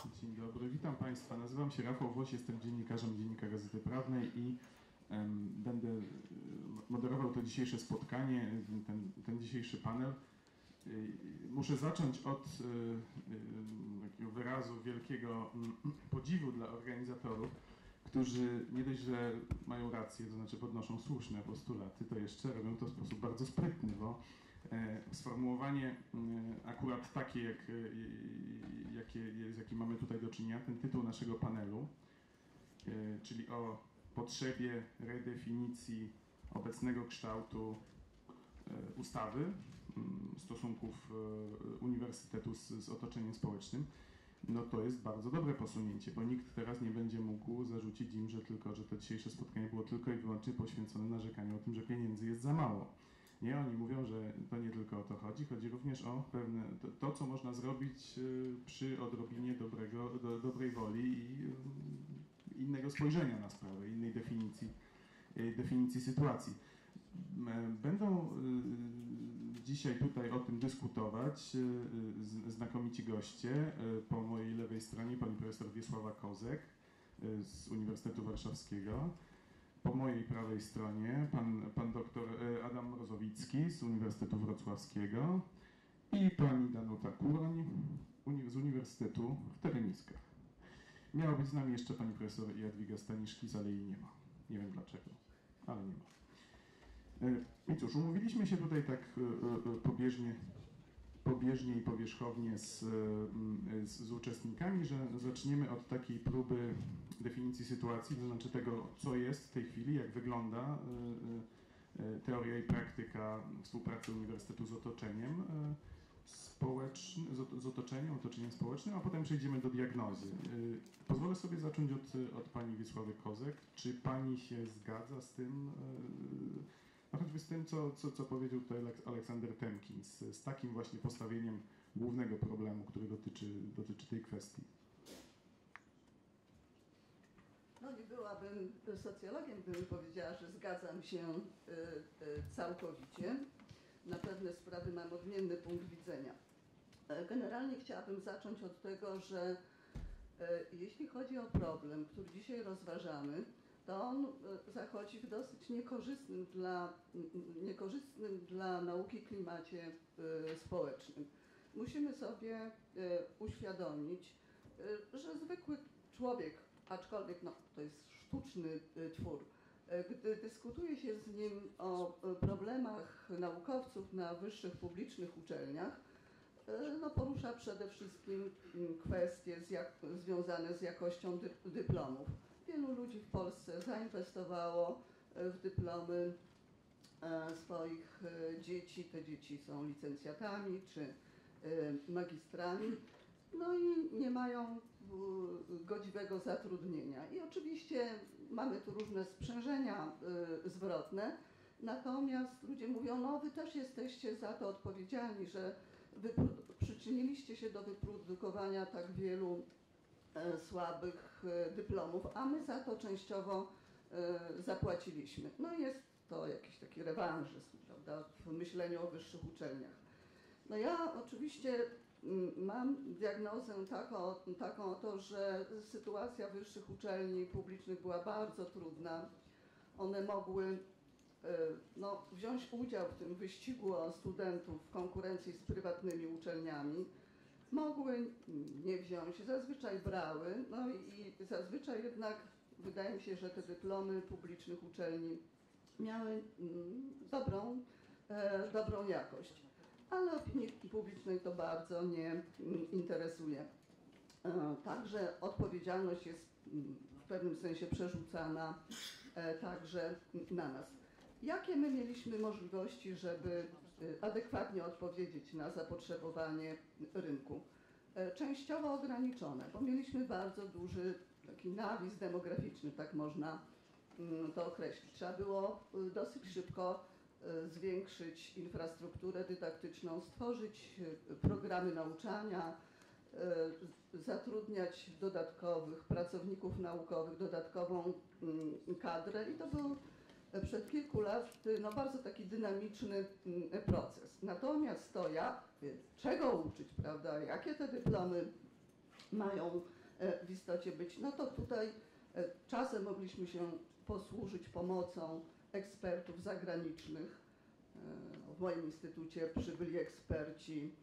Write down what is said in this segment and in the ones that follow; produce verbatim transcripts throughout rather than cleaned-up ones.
Dzień dobry, witam Państwa. Nazywam się Rafał Włoś, jestem dziennikarzem Dziennika Gazety Prawnej i um, będę moderował to dzisiejsze spotkanie, ten, ten dzisiejszy panel. Muszę zacząć od y, y, takiego wyrazu wielkiego y, podziwu dla organizatorów, którzy nie dość, że mają rację, to znaczy podnoszą słuszne postulaty, to jeszcze robią to w sposób bardzo sprytny, bo e, sformułowanie e, akurat takie, jak, e, jakie, z jakim mamy tutaj do czynienia, ten tytuł naszego panelu, e, czyli o potrzebie redefinicji obecnego kształtu e, ustawy, m, stosunków e, uniwersytetu z, z otoczeniem społecznym, no to jest bardzo dobre posunięcie, bo nikt teraz nie będzie mógł zarzucić im, że tylko, że to dzisiejsze spotkanie było tylko i wyłącznie poświęcone narzekaniu o tym, że pieniędzy jest za mało. Nie, oni mówią, że to nie tylko o to chodzi, chodzi również o pewne, to, to co można zrobić przy odrobinie dobrego, do, dobrej woli i innego spojrzenia na sprawę, innej definicji, definicji sytuacji. Będą dzisiaj tutaj o tym dyskutować znakomici goście. Po mojej lewej stronie pani profesor Wiesława Kozek z Uniwersytetu Warszawskiego. Po mojej prawej stronie pan, pan doktor Adam Mrozowicki z Uniwersytetu Wrocławskiego i pani Danuta Kuroń z Uniwersytetu w Teremiskach. Miała być z nami jeszcze pani profesor Jadwiga Staniszkis, ale jej nie ma. Nie wiem dlaczego, ale nie ma. I cóż, umówiliśmy się tutaj tak pobieżnie, pobieżnie i powierzchownie z, z, z uczestnikami, że zaczniemy od takiej próby definicji sytuacji, to znaczy tego, co jest w tej chwili, jak wygląda teoria i praktyka współpracy Uniwersytetu z otoczeniem społecznym, z otoczeniem, otoczeniem społecznym, a potem przejdziemy do diagnozy. Pozwolę sobie zacząć od, od pani Wiesławy Kozek. Czy pani się zgadza z tym, no choćby z tym, co, co, co powiedział tutaj Aleksander Temkins, z takim właśnie postawieniem głównego problemu, który dotyczy, dotyczy tej kwestii? No nie byłabym socjologiem, gdybym powiedziała, że zgadzam się y, y, całkowicie. Na pewne sprawy mam odmienny punkt widzenia. Generalnie chciałabym zacząć od tego, że y, jeśli chodzi o problem, który dzisiaj rozważamy, to on zachodzi w dosyć niekorzystnym dla, niekorzystnym dla nauki klimacie y, społecznym. Musimy sobie y, uświadomić, y, że zwykły człowiek, aczkolwiek no, to jest sztuczny y, twór, y, gdy dyskutuje się z nim o y, problemach naukowców na wyższych publicznych uczelniach, y, no, porusza przede wszystkim y, kwestie z jak, związane z jakością dy, dyplomów. Wielu ludzi w Polsce zainwestowało w dyplomy swoich dzieci. Te dzieci są licencjatami czy magistrami, no i nie mają godziwego zatrudnienia. I oczywiście mamy tu różne sprzężenia zwrotne, natomiast ludzie mówią, no wy też jesteście za to odpowiedzialni, że wy przyczyniliście się do wyprodukowania tak wielu słabych dyplomów, a my za to częściowo zapłaciliśmy. No jest to jakiś taki rewanżyzm, prawda, w myśleniu o wyższych uczelniach. No ja oczywiście mam diagnozę taką, taką oto, że sytuacja wyższych uczelni publicznych była bardzo trudna. One mogły no, wziąć udział w tym wyścigu o studentów w konkurencji z prywatnymi uczelniami. Mogły nie wziąć, zazwyczaj brały, no i zazwyczaj jednak wydaje mi się, że te dyplomy publicznych uczelni miały dobrą, e, dobrą jakość, ale opinii publicznej to bardzo nie interesuje. E, także odpowiedzialność jest w pewnym sensie przerzucana e, także na nas. Jakie my mieliśmy możliwości, żeby adekwatnie odpowiedzieć na zapotrzebowanie rynku? Częściowo ograniczone, bo mieliśmy bardzo duży taki nawis demograficzny, tak można to określić. Trzeba było dosyć szybko zwiększyć infrastrukturę dydaktyczną, stworzyć programy nauczania, zatrudniać dodatkowych pracowników naukowych, dodatkową kadrę i to był przed kilku lat no, bardzo taki dynamiczny proces. Natomiast to jak, czego uczyć, prawda, jakie te dyplomy mają w istocie być. No to tutaj czasem mogliśmy się posłużyć pomocą ekspertów zagranicznych. W moim instytucie przybyli eksperci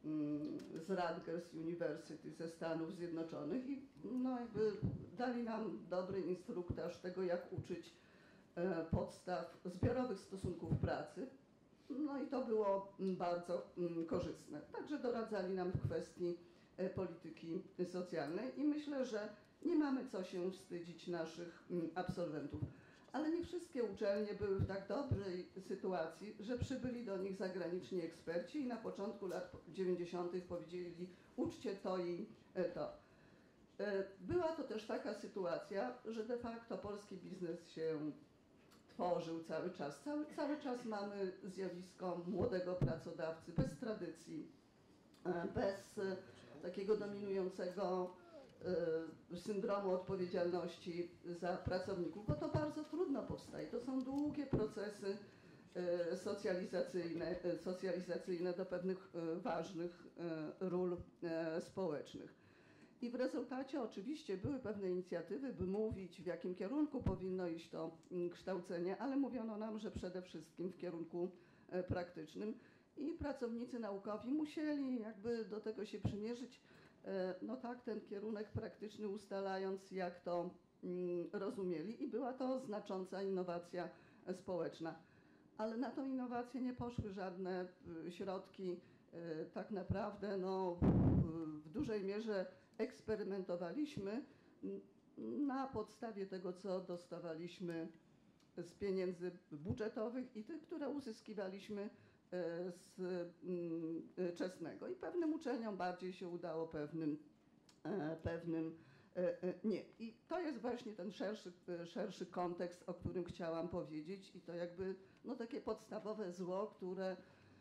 z Rutgers University ze Stanów Zjednoczonych i no jakby dali nam dobry instruktaż tego, jak uczyć podstaw zbiorowych stosunków pracy. No i to było bardzo korzystne. Także doradzali nam w kwestii polityki socjalnej i myślę, że nie mamy co się wstydzić naszych absolwentów. Ale nie wszystkie uczelnie były w tak dobrej sytuacji, że przybyli do nich zagraniczni eksperci i na początku lat dziewięćdziesiątych powiedzieli: uczcie to i to. Była to też taka sytuacja, że de facto polski biznes się tworzył cały czas. Cały, cały czas mamy zjawisko młodego pracodawcy bez tradycji, bez takiego dominującego syndromu odpowiedzialności za pracowników, bo to bardzo trudno powstaje. To są długie procesy socjalizacyjne, socjalizacyjne do pewnych ważnych ról społecznych. I w rezultacie oczywiście były pewne inicjatywy, by mówić, w jakim kierunku powinno iść to kształcenie, ale mówiono nam, że przede wszystkim w kierunku praktycznym i pracownicy naukowi musieli jakby do tego się przymierzyć, no tak, ten kierunek praktyczny, ustalając, jak to rozumieli, i była to znacząca innowacja społeczna. Ale na tą innowację nie poszły żadne środki. Tak naprawdę no, w dużej mierze eksperymentowaliśmy na podstawie tego, co dostawaliśmy z pieniędzy budżetowych i tych, które uzyskiwaliśmy z czesnego. I pewnym uczelniom bardziej się udało, pewnym, pewnym nie. I to jest właśnie ten szerszy, szerszy kontekst, o którym chciałam powiedzieć, i to jakby no, takie podstawowe zło, które,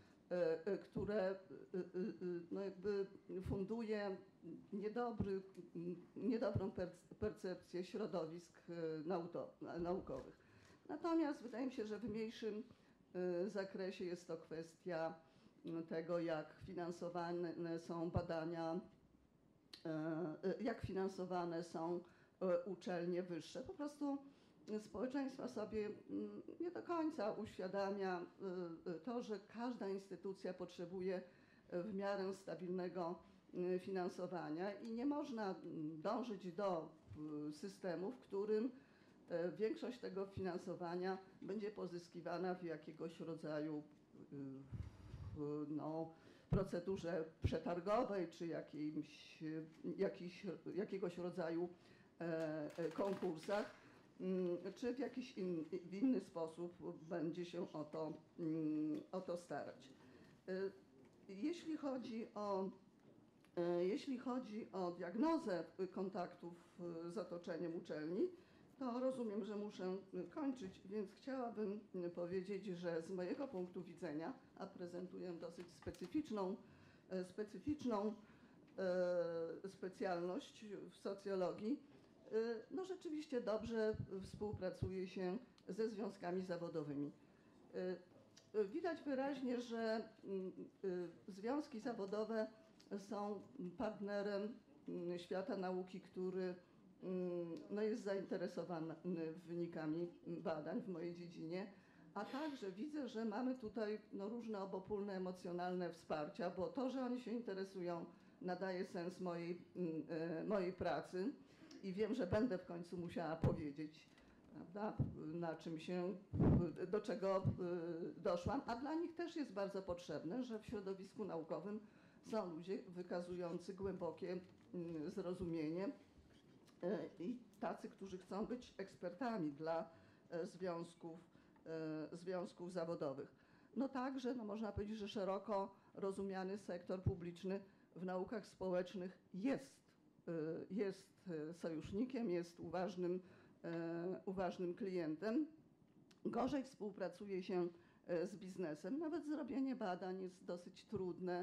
które no, jakby funduje niedobry, niedobrą percepcję środowisk naukowych. Natomiast wydaje mi się, że w mniejszym zakresie jest to kwestia tego, jak finansowane są badania, jak finansowane są uczelnie wyższe. Po prostu społeczeństwo sobie nie do końca uświadamia to, że każda instytucja potrzebuje w miarę stabilnego finansowania i nie można dążyć do systemu, w którym większość tego finansowania będzie pozyskiwana w jakiegoś rodzaju no, procedurze przetargowej czy jakimś, jakiś, jakiegoś rodzaju e, konkursach, czy w jakiś in, w inny sposób będzie się o to, o to starać. Jeśli chodzi o, jeśli chodzi o diagnozę kontaktów z otoczeniem uczelni, to rozumiem, że muszę kończyć, więc chciałabym powiedzieć, że z mojego punktu widzenia, a prezentuję dosyć specyficzną, specyficzną e, specjalność w socjologii, e, no rzeczywiście dobrze współpracuje się ze związkami zawodowymi. E, widać wyraźnie, że e, związki zawodowe są partnerem świata nauki, który no jest zainteresowany wynikami badań w mojej dziedzinie, a także widzę, że mamy tutaj no, różne obopólne emocjonalne wsparcia, bo to, że oni się interesują, nadaje sens mojej, mojej pracy i wiem, że będę w końcu musiała powiedzieć, prawda, na czym się, do czego doszłam, a dla nich też jest bardzo potrzebne, że w środowisku naukowym są ludzie wykazujący głębokie zrozumienie i tacy, którzy chcą być ekspertami dla związków, związków zawodowych. No także no można powiedzieć, że szeroko rozumiany sektor publiczny w naukach społecznych jest, jest sojusznikiem, jest uważnym, uważnym klientem. Gorzej współpracuje się z biznesem. Nawet zrobienie badań jest dosyć trudne,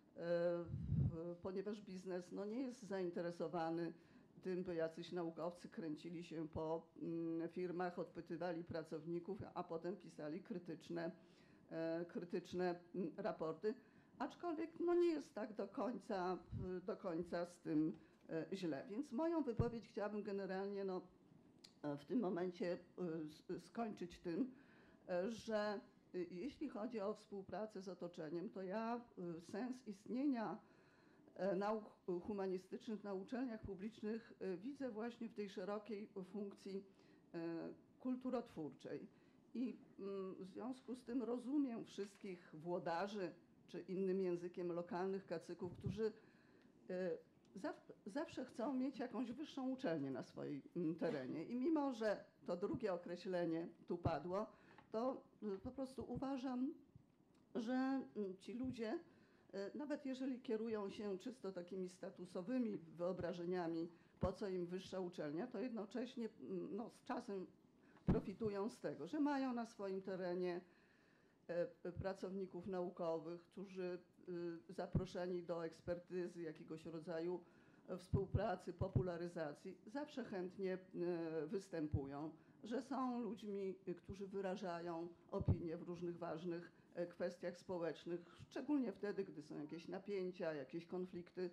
ponieważ biznes no, nie jest zainteresowany tym, by jacyś naukowcy kręcili się po firmach, odpytywali pracowników, a potem pisali krytyczne, krytyczne raporty. Aczkolwiek no, nie jest tak do końca, do końca z tym źle. Więc moją wypowiedź chciałabym generalnie no, w tym momencie skończyć tym, że jeśli chodzi o współpracę z otoczeniem, to ja sens istnienia nauk humanistycznych na uczelniach publicznych widzę właśnie w tej szerokiej funkcji kulturotwórczej. I w związku z tym rozumiem wszystkich włodarzy, czy innym językiem lokalnych kacyków, którzy zawsze chcą mieć jakąś wyższą uczelnię na swoim terenie. I mimo, że to drugie określenie tu padło, to po prostu uważam, że ci ludzie, nawet jeżeli kierują się czysto takimi statusowymi wyobrażeniami, po co im wyższa uczelnia, to jednocześnie no, z czasem profitują z tego, że mają na swoim terenie pracowników naukowych, którzy zaproszeni do ekspertyzy, jakiegoś rodzaju współpracy, popularyzacji, zawsze chętnie występują, że są ludźmi, którzy wyrażają opinie w różnych ważnych kwestiach społecznych, szczególnie wtedy, gdy są jakieś napięcia, jakieś konflikty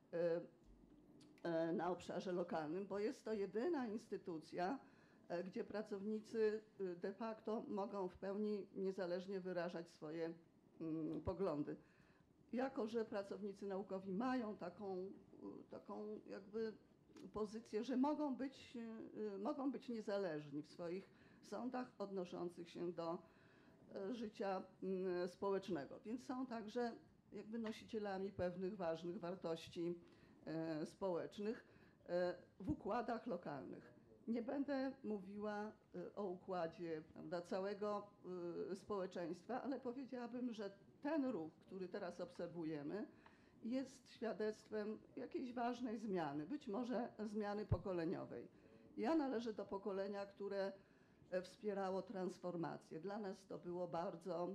na obszarze lokalnym, bo jest to jedyna instytucja, gdzie pracownicy de facto mogą w pełni niezależnie wyrażać swoje poglądy. Jako że pracownicy naukowi mają taką, taką jakby pozycję, że mogą być, mogą być niezależni w swoich sądach odnoszących się do życia społecznego, więc są także jakby nosicielami pewnych ważnych wartości społecznych w układach lokalnych. Nie będę mówiła o układzie, prawda, całego społeczeństwa, ale powiedziałabym, że ten ruch, który teraz obserwujemy, jest świadectwem jakiejś ważnej zmiany, być może zmiany pokoleniowej. Ja należę do pokolenia, które wspierało transformację. Dla nas to było bardzo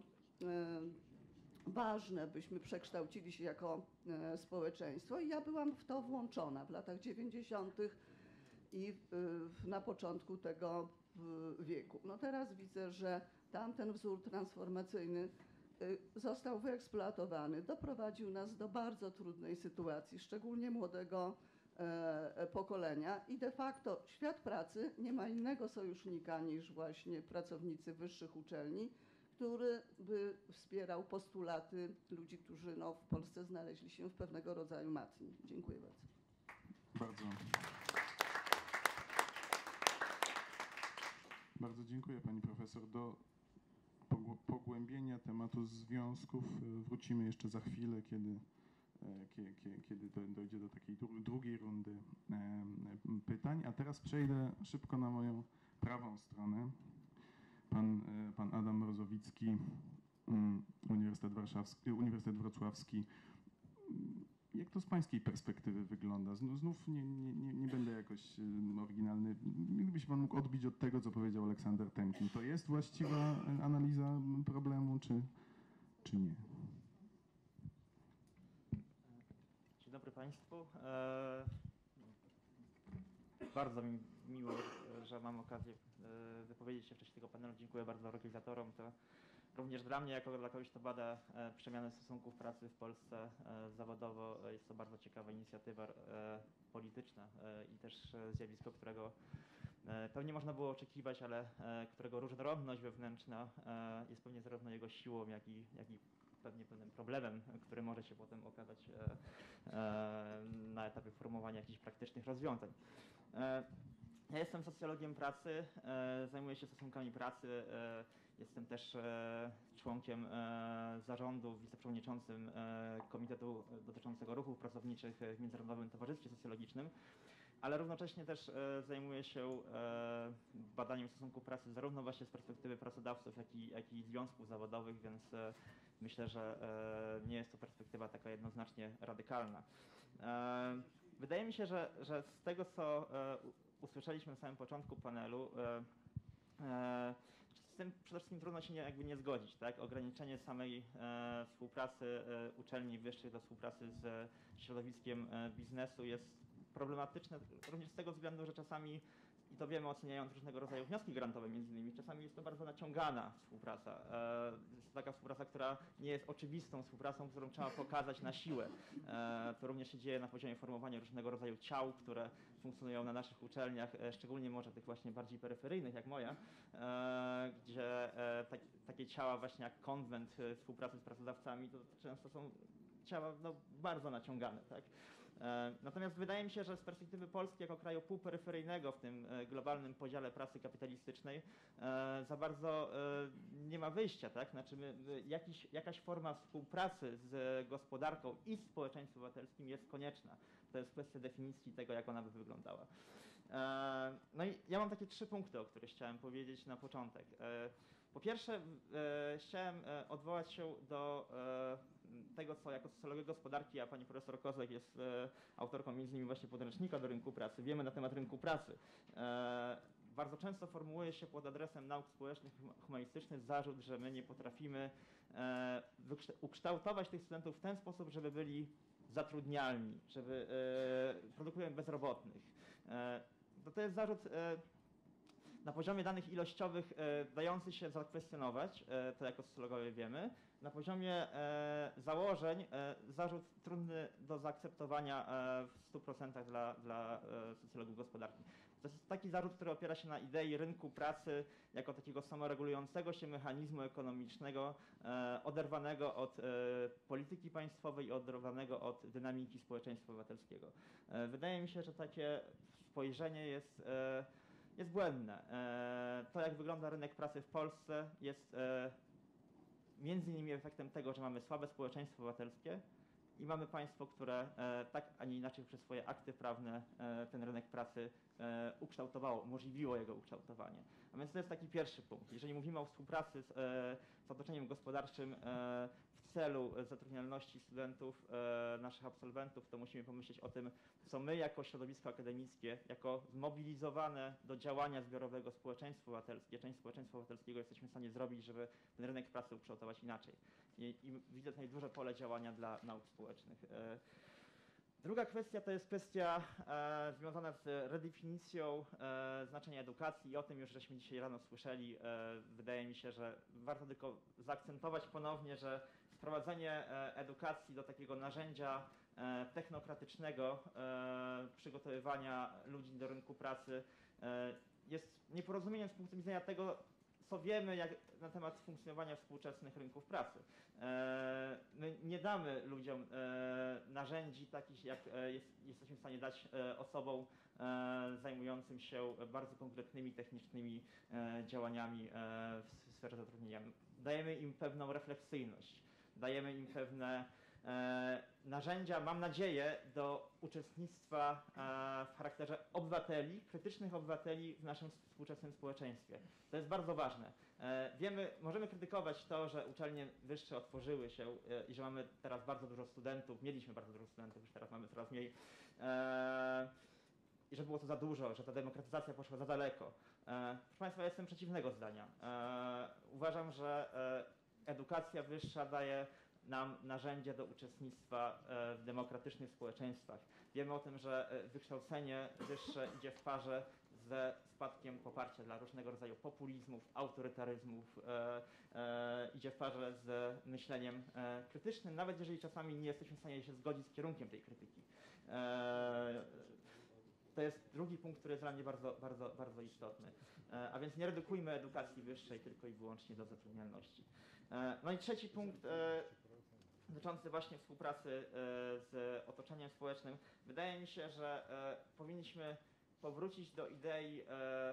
ważne, byśmy przekształcili się jako społeczeństwo i ja byłam w to włączona w latach dziewięćdziesiątych i na początku tego wieku. No teraz widzę, że tamten wzór transformacyjny został wyeksploatowany, doprowadził nas do bardzo trudnej sytuacji, szczególnie młodego pokolenia i de facto świat pracy nie ma innego sojusznika niż właśnie pracownicy wyższych uczelni, który by wspierał postulaty ludzi, którzy no, w Polsce znaleźli się w pewnego rodzaju matni. Dziękuję bardzo. Bardzo. Bardzo dziękuję pani profesor. Do pogłębienia tematu związków wrócimy jeszcze za chwilę, kiedy, kiedy dojdzie do takiej drugiej rundy pytań. A teraz przejdę szybko na moją prawą stronę. Pan, pan Adam Mrozowicki, Uniwersytet Warszawski, Uniwersytet Wrocławski. Jak to z pańskiej perspektywy wygląda? Znów nie, nie, nie, nie będę jakoś oryginalny. Gdyby się pan mógł odbić od tego, co powiedział Aleksander Temkin. To jest właściwa analiza problemu, czy, czy nie? Dzień dobry państwu. E, bardzo mi miło, że mam okazję wypowiedzieć się w czasie tego panelu. Dziękuję bardzo organizatorom. To również dla mnie, jako dla kogoś, kto bada e, przemianę stosunków pracy w Polsce e, zawodowo, e, jest to bardzo ciekawa inicjatywa e, polityczna e, i też e, zjawisko, którego e, pewnie można było oczekiwać, ale e, którego różnorodność wewnętrzna e, jest pewnie zarówno jego siłą, jak i, jak i pewnie pewnym problemem, który może się potem okazać e, e, na etapie formułowania jakichś praktycznych rozwiązań. E, ja jestem socjologiem pracy, e, zajmuję się stosunkami pracy. E, Jestem też e, członkiem e, zarządu, wiceprzewodniczącym e, Komitetu dotyczącego ruchów pracowniczych w Międzynarodowym Towarzystwie Socjologicznym, ale równocześnie też e, zajmuję się e, badaniem stosunków pracy zarówno właśnie z perspektywy pracodawców, jak i, jak i związków zawodowych, więc e, myślę, że e, nie jest to perspektywa taka jednoznacznie radykalna. E, wydaje mi się, że, że z tego, co e, usłyszeliśmy na samym początku panelu, e, e, z tym przede wszystkim trudno się nie, jakby nie zgodzić, tak? Ograniczenie samej e, współpracy e, uczelni wyższych do współpracy z środowiskiem e, biznesu jest problematyczne również z tego względu, że czasami i to wiemy oceniając różnego rodzaju wnioski grantowe między innymi, czasami jest to bardzo naciągana współpraca. E, jest to taka współpraca, która nie jest oczywistą współpracą, którą trzeba pokazać na siłę. E, to również się dzieje na poziomie formowania różnego rodzaju ciał, które funkcjonują na naszych uczelniach, e, szczególnie może tych właśnie bardziej peryferyjnych jak moja, e, gdzie e, tak, takie ciała właśnie jak konwent e, współpracy z pracodawcami to często są ciała no, bardzo naciągane. Tak? Natomiast wydaje mi się, że z perspektywy Polski jako kraju półperyferyjnego w tym globalnym podziale pracy kapitalistycznej za bardzo nie ma wyjścia. Tak? Znaczy my, jakiś, jakaś forma współpracy z gospodarką i z społeczeństwem obywatelskim jest konieczna. To jest kwestia definicji tego, jak ona by wyglądała. No i ja mam takie trzy punkty, o których chciałem powiedzieć na początek. Po pierwsze, e, chciałem e, odwołać się do e, tego, co jako socjolog gospodarki, a pani profesor Kozek jest e, autorką między innymi właśnie podręcznika do rynku pracy, wiemy na temat rynku pracy. E, bardzo często formułuje się pod adresem nauk społecznych, humanistycznych zarzut, że my nie potrafimy e, ukształtować tych studentów w ten sposób, żeby byli zatrudnialni, żeby e, produkujemy bezrobotnych. E, to, to jest zarzut e, na poziomie danych ilościowych e, dający się zakwestionować, e, to jako socjologowie wiemy. Na poziomie e, założeń e, zarzut trudny do zaakceptowania e, w stu procentach dla, dla e, socjologów gospodarki. To jest taki zarzut, który opiera się na idei rynku pracy jako takiego samoregulującego się mechanizmu ekonomicznego, e, oderwanego od e, polityki państwowej i oderwanego od dynamiki społeczeństwa obywatelskiego. E, wydaje mi się, że takie spojrzenie jest e, jest błędne. To, jak wygląda rynek pracy w Polsce, jest między innymi efektem tego, że mamy słabe społeczeństwo obywatelskie i mamy państwo, które tak, a nie inaczej przez swoje akty prawne ten rynek pracy ukształtowało, umożliwiło jego ukształtowanie. A więc to jest taki pierwszy punkt. Jeżeli mówimy o współpracy z, z otoczeniem gospodarczym w celu zatrudnialności studentów, naszych absolwentów, to musimy pomyśleć o tym, co my jako środowisko akademickie, jako zmobilizowane do działania zbiorowego społeczeństwo obywatelskie, część społeczeństwa obywatelskiego jesteśmy w stanie zrobić, żeby ten rynek pracy ukształtować inaczej. I, i widzę tutaj duże pole działania dla nauk społecznych. Druga kwestia to jest kwestia e, związana z redefinicją e, znaczenia edukacji i o tym już żeśmy dzisiaj rano słyszeli. E, wydaje mi się, że warto tylko zaakcentować ponownie, że wprowadzenie e, edukacji do takiego narzędzia e, technokratycznego e, przygotowywania ludzi do rynku pracy e, jest nieporozumieniem z punktu widzenia tego, co wiemy jak, na temat funkcjonowania współczesnych rynków pracy. E, my nie damy ludziom e, narzędzi takich, jak e, jest, jesteśmy w stanie dać e, osobom e, zajmującym się bardzo konkretnymi, technicznymi e, działaniami e, w sferze zatrudnienia. Dajemy im pewną refleksyjność, dajemy im pewne e, narzędzia, mam nadzieję, do uczestnictwa e, w charakterze obywateli, krytycznych obywateli w naszym współczesnym społeczeństwie. To jest bardzo ważne. E, wiemy, możemy krytykować to, że uczelnie wyższe otworzyły się e, i że mamy teraz bardzo dużo studentów, mieliśmy bardzo dużo studentów, już teraz mamy coraz mniej, e, i że było to za dużo, że ta demokratyzacja poszła za daleko. E, proszę Państwa, ja jestem przeciwnego zdania. E, uważam, że e, edukacja wyższa daje nam narzędzie do uczestnictwa w demokratycznych społeczeństwach. Wiemy o tym, że wykształcenie wyższe idzie w parze ze spadkiem poparcia dla różnego rodzaju populizmów, autorytaryzmów, e, e, idzie w parze z myśleniem e, krytycznym, nawet jeżeli czasami nie jesteśmy w stanie się zgodzić z kierunkiem tej krytyki. E, to jest drugi punkt, który jest dla mnie bardzo, bardzo, bardzo istotny. E, a więc nie redukujmy edukacji wyższej tylko i wyłącznie do zatrudnialności. E, no i trzeci punkt, e, dotyczący właśnie współpracy z otoczeniem społecznym. Wydaje mi się, że powinniśmy powrócić do idei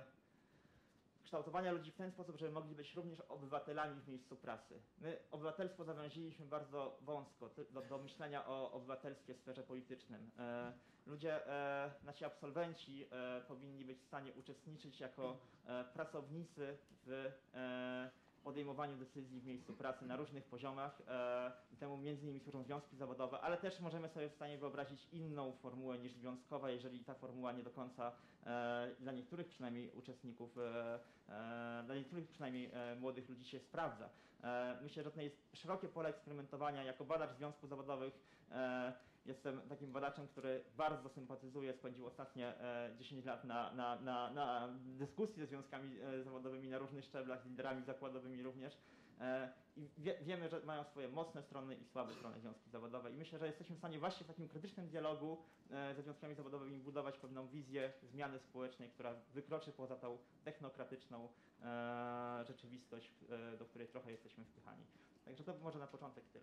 kształtowania ludzi w ten sposób, żeby mogli być również obywatelami w miejscu pracy. My obywatelstwo zawęziliśmy bardzo wąsko do, do myślenia o obywatelstwie w sferze politycznym. Ludzie, nasi absolwenci powinni być w stanie uczestniczyć jako pracownicy w podejmowaniu decyzji w miejscu pracy na różnych poziomach e, i temu między innymi służą związki zawodowe, ale też możemy sobie w stanie wyobrazić inną formułę niż związkowa, jeżeli ta formuła nie do końca e, dla niektórych przynajmniej uczestników, e, e, dla niektórych przynajmniej e, młodych ludzi się sprawdza. E, myślę, że to jest szerokie pole eksperymentowania. Jako badacz związków zawodowych e, Jestem takim badaczem, który bardzo sympatyzuje, spędził ostatnie e, dziesięć lat na, na, na, na dyskusji ze związkami e, zawodowymi na różnych szczeblach, z liderami zakładowymi również. E, I wie, wiemy, że mają swoje mocne strony i słabe strony związki zawodowe. I myślę, że jesteśmy w stanie właśnie w takim krytycznym dialogu e, ze związkami zawodowymi budować pewną wizję zmiany społecznej, która wykroczy poza tą technokratyczną e, rzeczywistość, e, do której trochę jesteśmy wpychani. Także to może na początek tyle.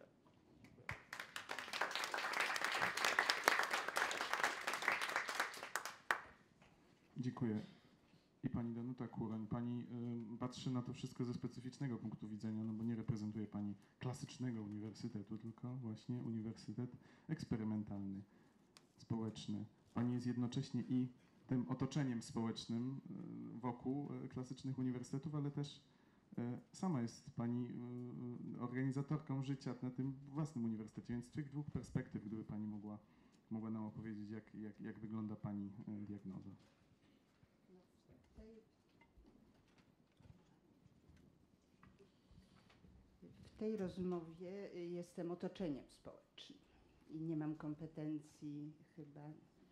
Dziękuję. I pani Danuta Kuroń. Pani y, patrzy na to wszystko ze specyficznego punktu widzenia, no bo nie reprezentuje pani klasycznego uniwersytetu, tylko właśnie uniwersytet eksperymentalny, społeczny. Pani jest jednocześnie i tym otoczeniem społecznym y, wokół y, klasycznych uniwersytetów, ale też y, sama jest pani y, organizatorką życia na tym własnym uniwersytecie, więc z tych dwóch perspektyw, gdyby pani mogła, mogła nam opowiedzieć, jak, jak, jak wygląda pani y, diagnoza. W tej rozmowie jestem otoczeniem społecznym i nie mam kompetencji chyba,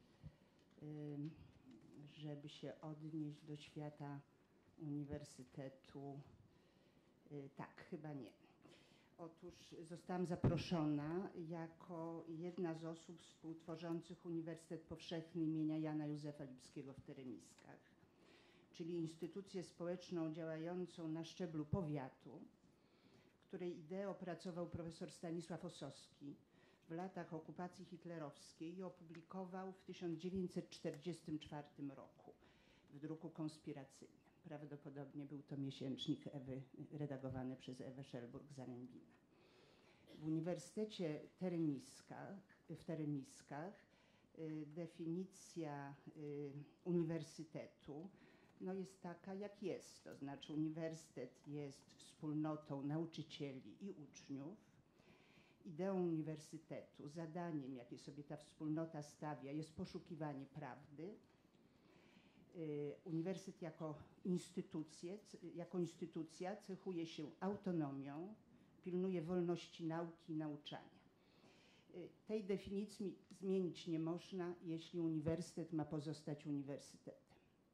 żeby się odnieść do świata uniwersytetu. Tak, chyba nie. Otóż zostałam zaproszona jako jedna z osób współtworzących Uniwersytet Powszechny imienia Jana Józefa Lipskiego w Teremiskach, czyli instytucję społeczną działającą na szczeblu powiatu, której ideę opracował profesor Stanisław Ossowski w latach okupacji hitlerowskiej i opublikował w tysiąc dziewięćset czterdziestym czwartym roku w druku konspiracyjnym. Prawdopodobnie był to miesięcznik Ewy, redagowany przez Ewę Szelburg-Zarębinę. W Uniwersytecie Teremiskach, w Teremiskach y, definicja y, uniwersytetu no jest taka, jak jest. To znaczy uniwersytet jest wspólnotą nauczycieli i uczniów. Ideą uniwersytetu, zadaniem, jakie sobie ta wspólnota stawia, jest poszukiwanie prawdy. Uniwersytet jako, instytucję, jako instytucja cechuje się autonomią, pilnuje wolności nauki i nauczania. Tej definicji zmienić nie można, jeśli uniwersytet ma pozostać uniwersytetem.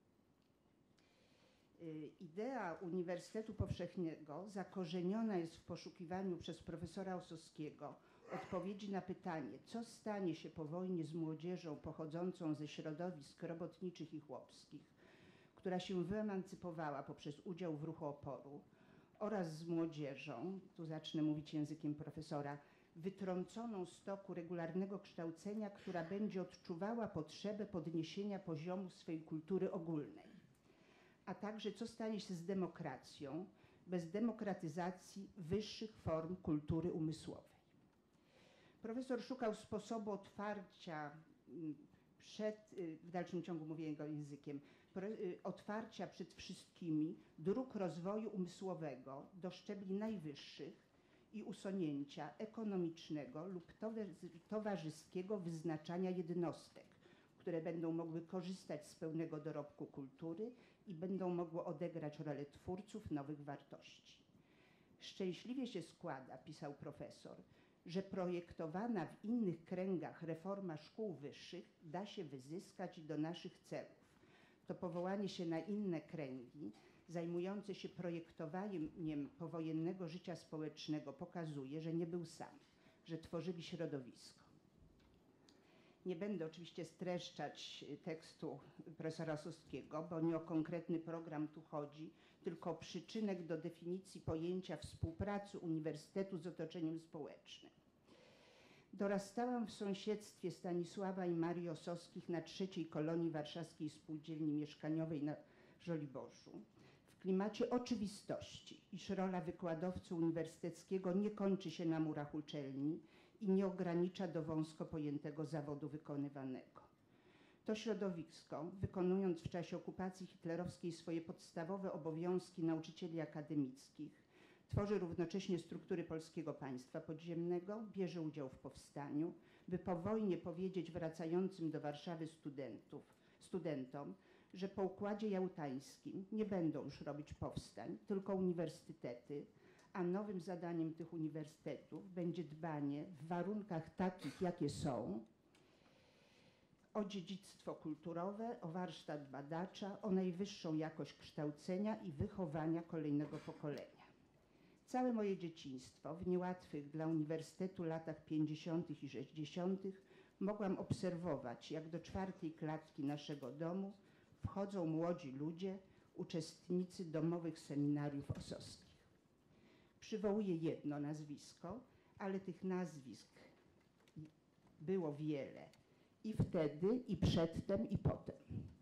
Idea Uniwersytetu Powszechnego zakorzeniona jest w poszukiwaniu przez profesora Ossowskiego odpowiedzi na pytanie, co stanie się po wojnie z młodzieżą pochodzącą ze środowisk robotniczych i chłopskich, która się wyemancypowała poprzez udział w ruchu oporu, oraz z młodzieżą, tu zacznę mówić językiem profesora, wytrąconą z toku regularnego kształcenia, która będzie odczuwała potrzebę podniesienia poziomu swej kultury ogólnej, a także co stanie się z demokracją bez demokratyzacji wyższych form kultury umysłowej. Profesor szukał sposobu otwarcia, przed, w dalszym ciągu mówię jego językiem, otwarcia przed wszystkimi dróg rozwoju umysłowego do szczebli najwyższych i usunięcia ekonomicznego lub towarzyskiego wyznaczania jednostek, które będą mogły korzystać z pełnego dorobku kultury i będą mogły odegrać rolę twórców nowych wartości. Szczęśliwie się składa, pisał profesor, że projektowana w innych kręgach reforma szkół wyższych da się wyzyskać do naszych celów. To powołanie się na inne kręgi zajmujące się projektowaniem powojennego życia społecznego pokazuje, że nie był sam, że tworzyli środowisko. Nie będę oczywiście streszczać tekstu profesora Ossowskiego, bo nie o konkretny program tu chodzi, tylko o przyczynek do definicji pojęcia współpracy uniwersytetu z otoczeniem społecznym. Dorastałam w sąsiedztwie Stanisława i Marii Ossowskich na trzeciej kolonii warszawskiej spółdzielni mieszkaniowej na Żoliborzu, w klimacie oczywistości, iż rola wykładowcy uniwersyteckiego nie kończy się na murach uczelni i nie ogranicza do wąsko pojętego zawodu wykonywanego. To środowisko, wykonując w czasie okupacji hitlerowskiej swoje podstawowe obowiązki nauczycieli akademickich, tworzy równocześnie struktury polskiego państwa podziemnego, bierze udział w powstaniu, by po wojnie powiedzieć wracającym do Warszawy studentów, studentom, że po układzie jałtańskim nie będą już robić powstań, tylko uniwersytety, a nowym zadaniem tych uniwersytetów będzie dbanie w warunkach takich, jakie są, o dziedzictwo kulturowe, o warsztat badacza, o najwyższą jakość kształcenia i wychowania kolejnego pokolenia. Całe moje dzieciństwo w niełatwych dla uniwersytetu latach pięćdziesiątych i sześćdziesiątych mogłam obserwować, jak do czwartej klatki naszego domu wchodzą młodzi ludzie, uczestnicy domowych seminariów osowskich. Przywołuję jedno nazwisko, ale tych nazwisk było wiele i wtedy, i przedtem, i potem.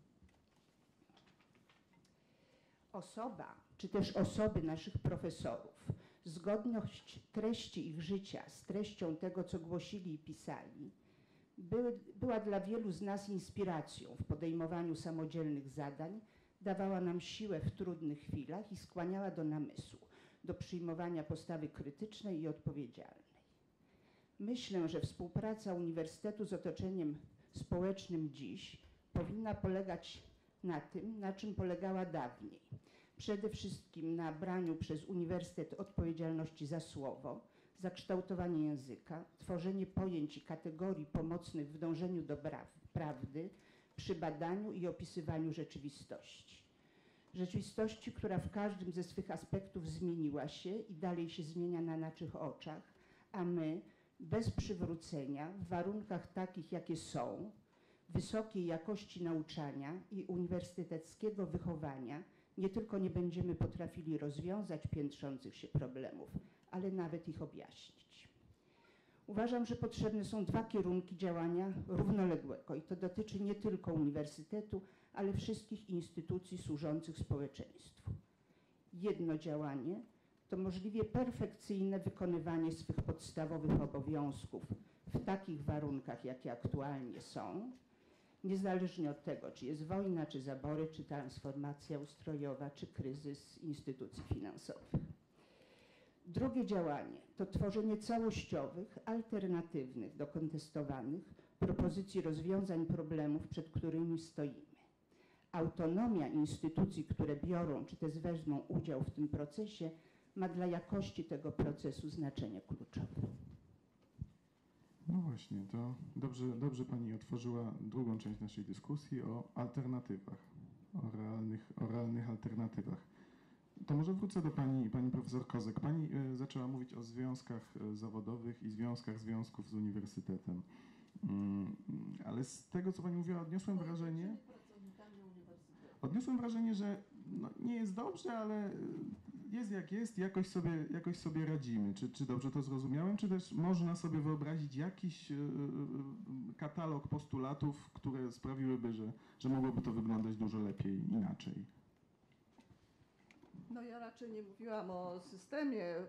Osoba, czy też osoby naszych profesorów, zgodność treści ich życia z treścią tego, co głosili i pisali, były, była dla wielu z nas inspiracją w podejmowaniu samodzielnych zadań, dawała nam siłę w trudnych chwilach i skłaniała do namysłu, do przyjmowania postawy krytycznej i odpowiedzialnej. Myślę, że współpraca uniwersytetu z otoczeniem społecznym dziś powinna polegać na tym, na czym polegała dawniej. Przede wszystkim na braniu przez uniwersytet odpowiedzialności za słowo, za kształtowanie języka, tworzenie pojęć i kategorii pomocnych w dążeniu do prawdy przy badaniu i opisywaniu rzeczywistości. Rzeczywistości, która w każdym ze swych aspektów zmieniła się i dalej się zmienia na naszych oczach, a my bez przywrócenia w warunkach takich, jakie są, wysokiej jakości nauczania i uniwersyteckiego wychowania nie tylko nie będziemy potrafili rozwiązać piętrzących się problemów, ale nawet ich objaśnić. Uważam, że potrzebne są dwa kierunki działania równoległego i to dotyczy nie tylko uniwersytetu, ale wszystkich instytucji służących społeczeństwu. Jedno działanie to możliwie perfekcyjne wykonywanie swych podstawowych obowiązków w takich warunkach, jakie aktualnie są, niezależnie od tego, czy jest wojna, czy zabory, czy transformacja ustrojowa, czy kryzys instytucji finansowych. Drugie działanie to tworzenie całościowych, alternatywnych do kontestowanych propozycji rozwiązań problemów, przed którymi stoimy. Autonomia instytucji, które biorą, czy też wezmą udział w tym procesie, ma dla jakości tego procesu znaczenie kluczowe. No właśnie, to dobrze, dobrze Pani otworzyła drugą część naszej dyskusji o alternatywach, o realnych, o realnych alternatywach. To może wrócę do Pani, Pani Profesor Kozek. Pani y, zaczęła mówić o związkach y, zawodowych i związkach związków z uniwersytetem. Mm, ale z tego, co Pani mówiła, odniosłem wrażenie, odniosłem wrażenie, że no, nie jest dobrze, ale jest jak jest, jakoś sobie, jakoś sobie radzimy. Czy, czy dobrze to zrozumiałem, czy też można sobie wyobrazić jakiś y, y, katalog postulatów, które sprawiłyby, że, że mogłoby to wyglądać dużo lepiej, inaczej? No ja raczej nie mówiłam o systemie, y,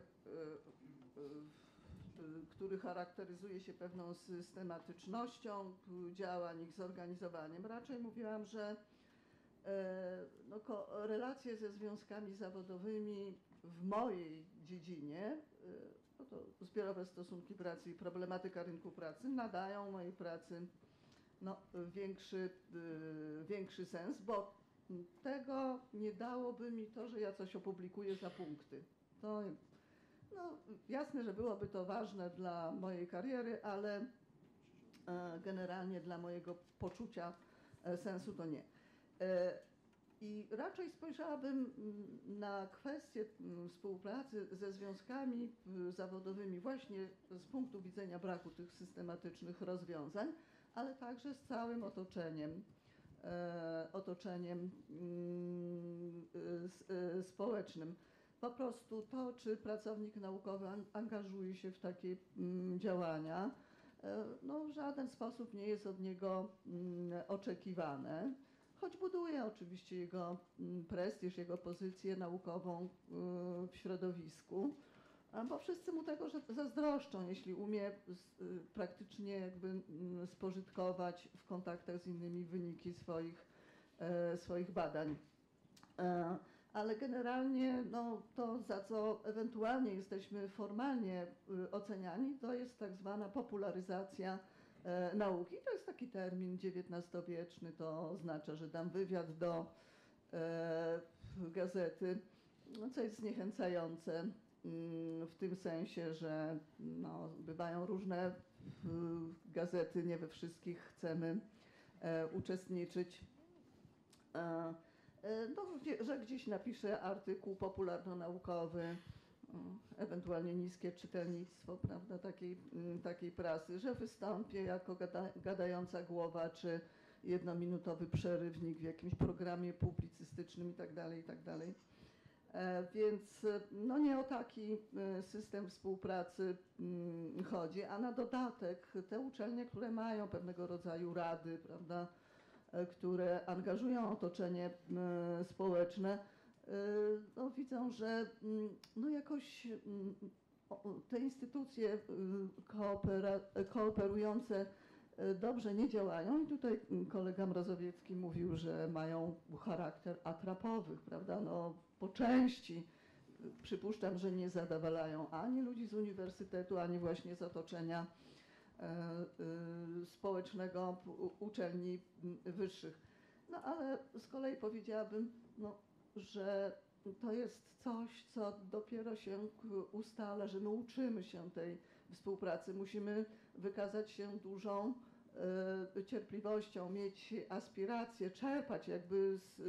y, y, który charakteryzuje się pewną systematycznością działań, ich zorganizowaniem. Raczej mówiłam, że no, relacje ze związkami zawodowymi w mojej dziedzinie, no to zbiorowe stosunki pracy i problematyka rynku pracy, nadają mojej pracy no, większy, większy sens, bo tego nie dałoby mi to, że ja coś opublikuję za punkty. To, no, jasne, że byłoby to ważne dla mojej kariery, ale generalnie dla mojego poczucia sensu to nie. I raczej spojrzałabym na kwestię współpracy ze związkami zawodowymi właśnie z punktu widzenia braku tych systematycznych rozwiązań, ale także z całym otoczeniem, otoczeniem społecznym. Po prostu to, czy pracownik naukowy angażuje się w takie działania, no, w żaden sposób nie jest od niego oczekiwane, choć buduje oczywiście jego prestiż, jego pozycję naukową w środowisku, bo wszyscy mu tego zazdroszczą, jeśli umie praktycznie jakby spożytkować w kontaktach z innymi wyniki swoich, swoich badań. Ale generalnie no, to, za co ewentualnie jesteśmy formalnie oceniani, to jest tak zwana popularyzacja e, nauki. To jest taki termin dziewiętnastowieczny, to oznacza, że dam wywiad do e, gazety, no, co jest zniechęcające mm, w tym sensie, że no, bywają różne y, gazety, nie we wszystkich chcemy e, uczestniczyć. E, e, no, gdzie, że gdzieś napiszę artykuł popularno-naukowy, mm, ewentualnie niskie czytelnictwo, prawda, takiej, mm, takiej prasy, że wystąpię jako gada, gadająca głowa, czy jednominutowy przerywnik w jakimś programie publicystycznym i tak dalej, i tak dalej. E, Więc no nie o taki e, system współpracy mm, chodzi, a na dodatek te uczelnie, które mają pewnego rodzaju rady, prawda, e, które angażują otoczenie e, społeczne, e, no widzą, że mm, no jakoś mm, o- te instytucje y, koopera, kooperujące y, dobrze nie działają i tutaj mm, kolega Mrozowiecki mówił, że mają charakter atrapowych, prawda, no po części y, przypuszczam, że nie zadowalają ani ludzi z uniwersytetu, ani właśnie z otoczenia e, y, społecznego p- u- uczelni mm, wyższych. No ale z kolei powiedziałabym, no, że to jest coś, co dopiero się k- ustala, że my uczymy się tej współpracy. Musimy wykazać się dużą e, cierpliwością, mieć aspiracje, czerpać jakby z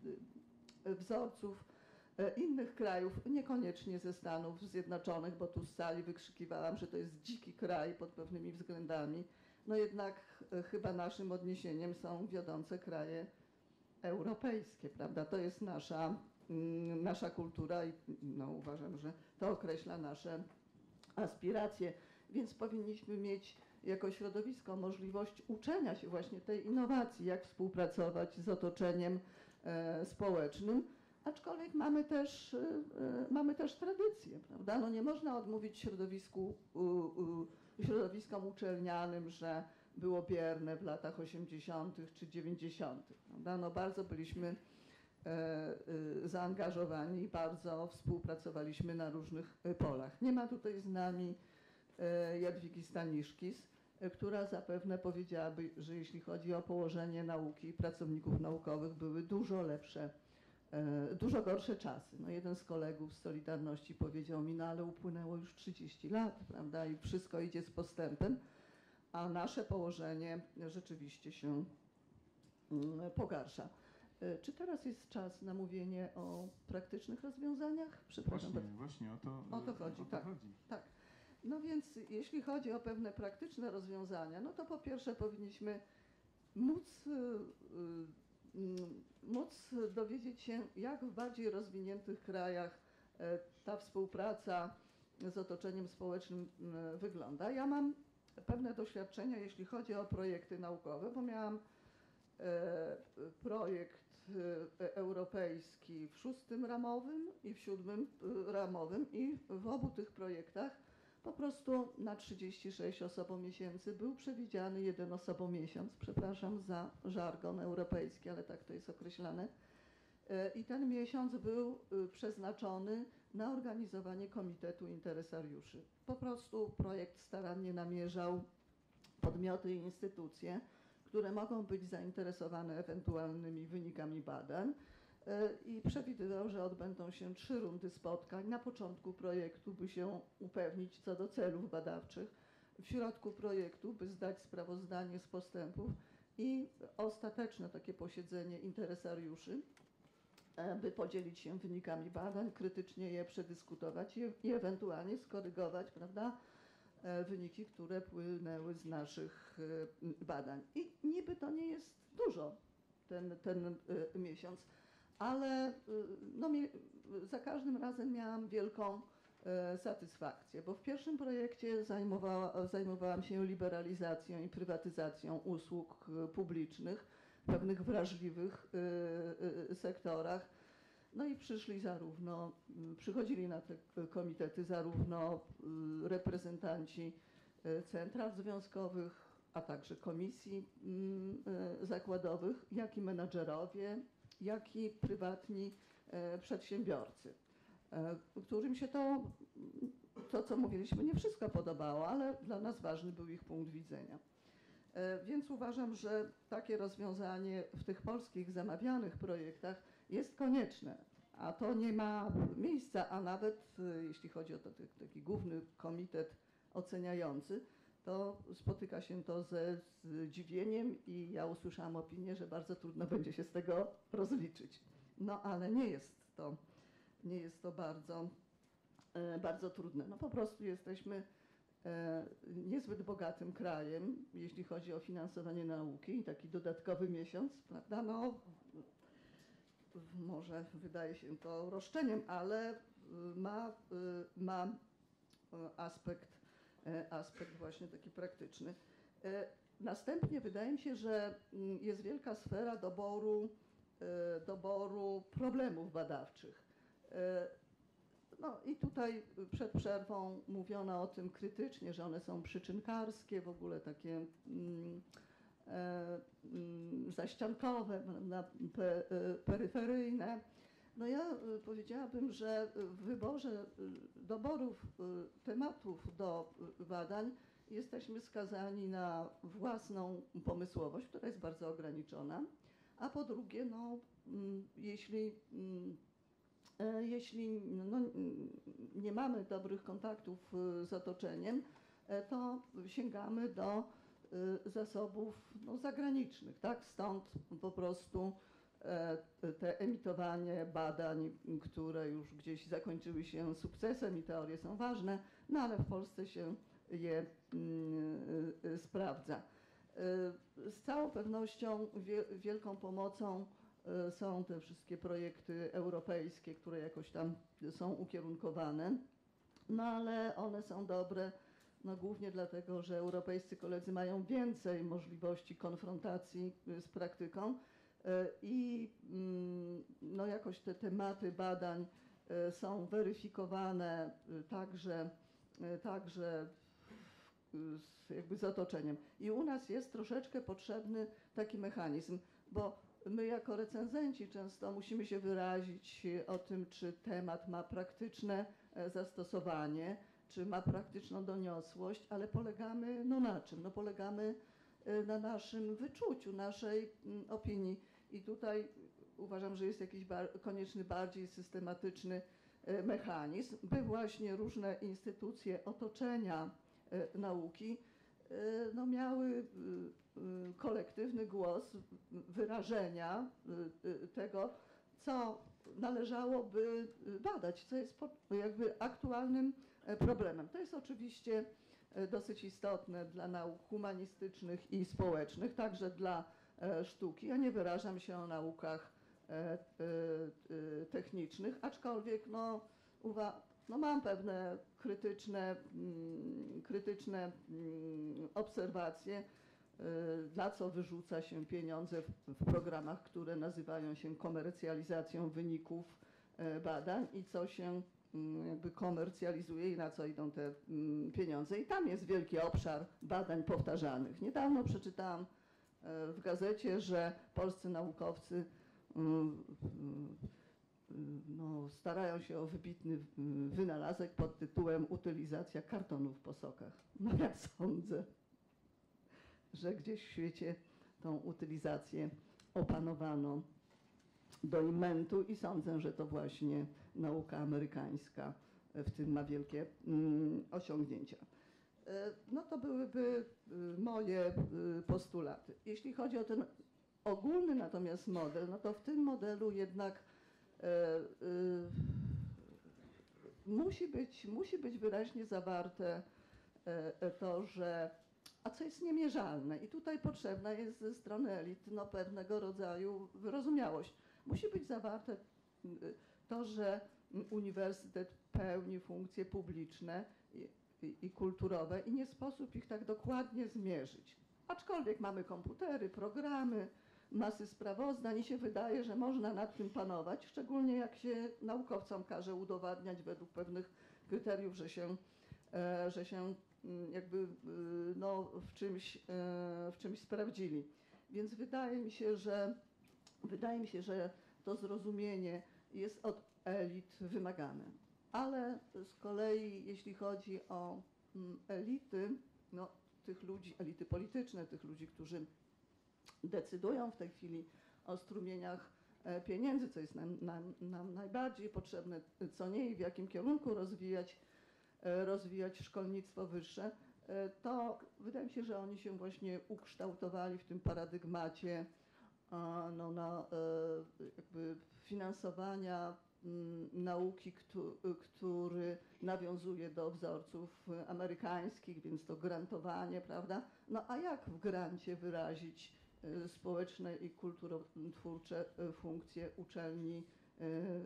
e, wzorców e, innych krajów, niekoniecznie ze Stanów Zjednoczonych, bo tu z sali wykrzykiwałam, że to jest dziki kraj pod pewnymi względami. No jednak e, chyba naszym odniesieniem są wiodące kraje europejskie, prawda? To jest nasza, mm, nasza kultura i no, uważam, że to określa nasze aspiracje, więc powinniśmy mieć jako środowisko możliwość uczenia się właśnie tej innowacji, jak współpracować z otoczeniem e, społecznym, aczkolwiek mamy też, e, e, mamy też tradycję, prawda? No nie można odmówić środowisku, u, u, środowiskom uczelnianym, że było bierne w latach osiemdziesiątych czy dziewięćdziesiątych. Prawda? No bardzo byliśmy e, e, zaangażowani i bardzo współpracowaliśmy na różnych e, polach. Nie ma tutaj z nami e, Jadwigi Staniszkis, e, która zapewne powiedziałaby, że jeśli chodzi o położenie nauki i pracowników naukowych, były dużo lepsze, e, dużo gorsze czasy. No jeden z kolegów z Solidarności powiedział mi, no ale upłynęło już trzydzieści lat, prawda, i wszystko idzie z postępem, a nasze położenie rzeczywiście się mm, pogarsza. E, Czy teraz jest czas na mówienie o praktycznych rozwiązaniach? Przepraszam Właśnie, bardzo. właśnie o to, O to chodzi, o to tak. chodzi. Tak. No więc jeśli chodzi o pewne praktyczne rozwiązania, no to po pierwsze powinniśmy móc, y, y, mm, móc dowiedzieć się, jak w bardziej rozwiniętych krajach e, ta współpraca z otoczeniem społecznym m, wygląda. Ja mam pewne doświadczenia, jeśli chodzi o projekty naukowe, bo miałam e, projekt e, europejski w szóstym ramowym i w siódmym e, ramowym i w obu tych projektach po prostu na trzydzieści sześć osobomiesięcy był przewidziany jeden osobomiesiąc, przepraszam za żargon europejski, ale tak to jest określane. E, I ten miesiąc był e, przeznaczony na organizowanie komitetu interesariuszy. Po prostu projekt starannie namierzał podmioty i instytucje, które mogą być zainteresowane ewentualnymi wynikami badań e, i przewidywał, że odbędą się trzy rundy spotkań. Na początku projektu, by się upewnić co do celów badawczych, w środku projektu, by zdać sprawozdanie z postępów i ostateczne takie posiedzenie interesariuszy, e, by podzielić się wynikami badań, krytycznie je przedyskutować i, i ewentualnie skorygować, prawda, e, wyniki, które płynęły z naszych e, badań. I niby to nie jest dużo, ten, ten e, miesiąc, ale e, no, mie- za każdym razem miałam wielką e, satysfakcję, bo w pierwszym projekcie zajmowała, zajmowałam się liberalizacją i prywatyzacją usług e, publicznych w pewnych wrażliwych e, e, sektorach. No i przyszli zarówno, m, przychodzili na te k- komitety zarówno y, reprezentanci y, central związkowych, a także komisji mm, y, zakładowych, jak i menadżerowie, jak i prywatni e, przedsiębiorcy, e, którym się to, to, co mówiliśmy, nie wszystko podobało, ale dla nas ważny był ich punkt widzenia. E, Więc uważam, że takie rozwiązanie w tych polskich zamawianych projektach jest konieczne, a to nie ma miejsca, a nawet y, jeśli chodzi o to, taki, taki główny komitet oceniający, to spotyka się to ze zdziwieniem i ja usłyszałam opinię, że bardzo trudno będzie się z tego rozliczyć. No ale nie jest to, nie jest to bardzo, e, bardzo trudne. No po prostu jesteśmy e, niezbyt bogatym krajem, jeśli chodzi o finansowanie nauki i taki dodatkowy miesiąc, prawda, no może wydaje się to roszczeniem, ale ma, ma aspekt, aspekt właśnie taki praktyczny. Następnie wydaje mi się, że jest wielka sfera doboru, doboru problemów badawczych. No i tutaj przed przerwą mówiono o tym krytycznie, że one są przyczynkarskie, w ogóle takie mm, e, mm, zaściankowe, pe, peryferyjne. No ja powiedziałabym, że w wyborze doborów tematów do badań jesteśmy skazani na własną pomysłowość, która jest bardzo ograniczona, a po drugie, no, jeśli, jeśli no, nie mamy dobrych kontaktów z otoczeniem, to sięgamy do zasobów no, zagranicznych, tak? Stąd po prostu te emitowanie badań, które już gdzieś zakończyły się sukcesem i teorie są ważne, no ale w Polsce się je y, y, sprawdza. Y, z całą pewnością wie, wielką pomocą y, są te wszystkie projekty europejskie, które jakoś tam są ukierunkowane, no ale one są dobre no, głównie dlatego, że europejscy koledzy mają więcej możliwości konfrontacji z praktyką i no, jakoś te tematy badań są weryfikowane także, także z, jakby z otoczeniem. I u nas jest troszeczkę potrzebny taki mechanizm, bo my jako recenzenci często musimy się wyrazić o tym, czy temat ma praktyczne zastosowanie, czy ma praktyczną doniosłość, ale polegamy no na czym? No polegamy na naszym wyczuciu, naszej opinii. I tutaj uważam, że jest jakiś bar- konieczny bardziej systematyczny mechanizm, by właśnie różne instytucje otoczenia nauki no, miały kolektywny głos wyrażenia tego, co należałoby badać, co jest jakby aktualnym problemem. To jest oczywiście dosyć istotne dla nauk humanistycznych i społecznych, także dla sztuki. Ja nie wyrażam się o naukach technicznych, aczkolwiek no, uwa- no mam pewne krytyczne, krytyczne obserwacje, dla co wyrzuca się pieniądze w, w programach, które nazywają się komercjalizacją wyników badań i co się jakby komercjalizuje i na co idą te pieniądze. I tam jest wielki obszar badań powtarzanych. Niedawno przeczytałam w gazecie, że polscy naukowcy no, starają się o wybitny wynalazek pod tytułem utylizacja kartonów po sokach. No ja sądzę, że gdzieś w świecie tą utylizację opanowano do imentu i sądzę, że to właśnie nauka amerykańska w tym ma wielkie mm, osiągnięcia. No to byłyby moje postulaty. Jeśli chodzi o ten ogólny natomiast model, no to w tym modelu jednak e, e, musi być, musi być wyraźnie zawarte e, to, że a co jest niemierzalne i tutaj potrzebna jest ze strony elit no, pewnego rodzaju wyrozumiałość. Musi być zawarte to, że uniwersytet pełni funkcje publiczne i, i, i kulturowe i nie sposób ich tak dokładnie zmierzyć. Aczkolwiek mamy komputery, programy, masy sprawozdań i się wydaje, że można nad tym panować, szczególnie jak się naukowcom każe udowadniać według pewnych kryteriów, że się, e, że się jakby no, w, czymś, e, w czymś sprawdzili. Więc wydaje mi się, że wydaje mi się, że to zrozumienie jest od elit wymagane. Ale z kolei jeśli chodzi o elity, no, tych ludzi, elity polityczne, tych ludzi, którzy decydują w tej chwili o strumieniach e, pieniędzy, co jest nam, nam, nam najbardziej potrzebne, co nie i w jakim kierunku rozwijać, e, rozwijać szkolnictwo wyższe, e, to wydaje mi się, że oni się właśnie ukształtowali w tym paradygmacie a, no, na, e, jakby finansowania m, nauki, któ, który nawiązuje do wzorców amerykańskich, więc to grantowanie, prawda? No a jak w grancie wyrazić e, społeczne i kulturotwórcze e, funkcje uczelni e,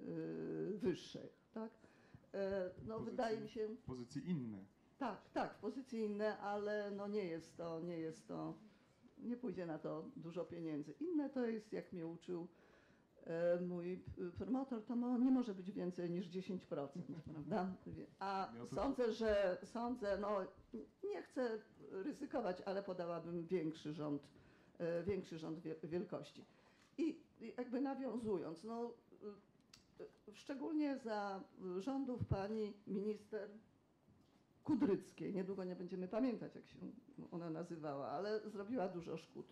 e, wyższej, tak? E, no Pozycji- wydaje mi się, Pozycje inne. tak, tak, w pozycji inne, ale no nie jest to, nie jest to, nie pójdzie na to dużo pieniędzy. Inne to jest, jak mnie uczył e, mój p- promotor, to mo, nie może być więcej niż dziesięć procent, prawda? Wie- A Miał to- sądzę, że sądzę, no nie chcę ryzykować, ale podałabym większy rząd, e, większy rząd wie- wielkości. I i jakby nawiązując, no y, y, szczególnie za rządów pani minister Kudryckiej, niedługo nie będziemy pamiętać, jak się ona nazywała, ale zrobiła dużo szkód.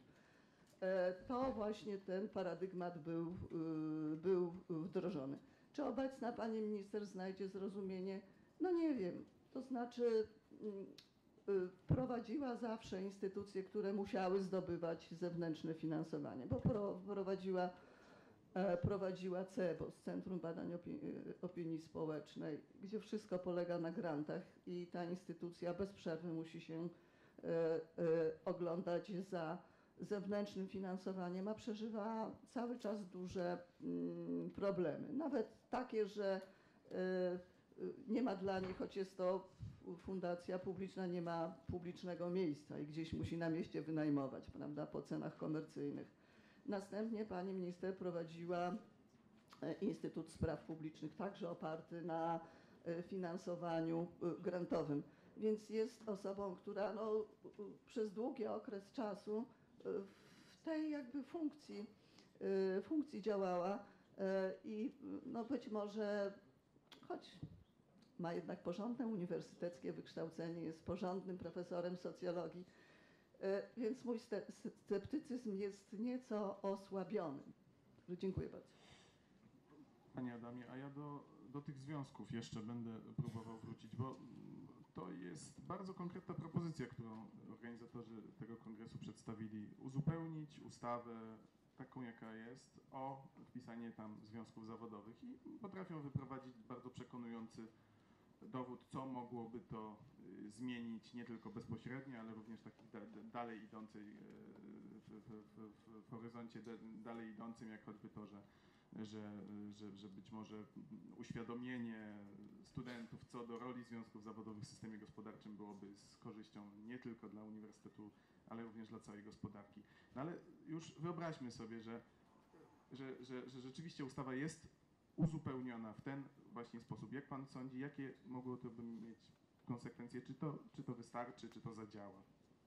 E, To właśnie ten paradygmat był, y, był wdrożony. Czy obecna pani minister znajdzie zrozumienie? No nie wiem. To znaczy mm, y, prowadziła zawsze instytucje, które musiały zdobywać zewnętrzne finansowanie, bo pro- prowadziła e, prowadziła CEBOS, Centrum Badań Opinii, Opinii Społecznej, gdzie wszystko polega na grantach i ta instytucja bez przerwy musi się e, e, oglądać za zewnętrznym finansowaniem, a przeżywa cały czas duże mm, problemy. Nawet takie, że e, e, nie ma dla niej, choć jest to fundacja publiczna, nie ma publicznego miejsca i gdzieś musi na mieście wynajmować, prawda, po cenach komercyjnych. Następnie pani minister prowadziła e, Instytut Spraw Publicznych, także oparty na e, finansowaniu e, grantowym. Więc jest osobą, która no, e, przez długi okres czasu e, w tej jakby funkcji, e, funkcji działała e, i no, być może, choć ma jednak porządne uniwersyteckie wykształcenie, jest porządnym profesorem socjologii, E, Więc mój ste- sceptycyzm jest nieco osłabiony. Dziękuję bardzo. Panie Adamie, a ja do, do tych związków jeszcze będę próbował wrócić, bo mm, to jest bardzo konkretna propozycja, którą organizatorzy tego kongresu przedstawili. Uzupełnić ustawę taką, jaka jest, o wpisanie tam związków zawodowych i potrafią wyprowadzić bardzo przekonujący dowód, co mogłoby to y, zmienić nie tylko bezpośrednio, ale również takich da, da, dalej idącej y, w, w, w, w horyzoncie da, dalej idącym, jak choćby to, że, że, że, że być może uświadomienie studentów co do roli związków zawodowych w systemie gospodarczym byłoby z korzyścią nie tylko dla uniwersytetu, ale również dla całej gospodarki. No ale już wyobraźmy sobie, że, że, że, że rzeczywiście ustawa jest uzupełniona w ten właśnie sposób. Jak pan sądzi, jakie mogło to by mieć konsekwencje? Czy to, czy to wystarczy, czy to zadziała?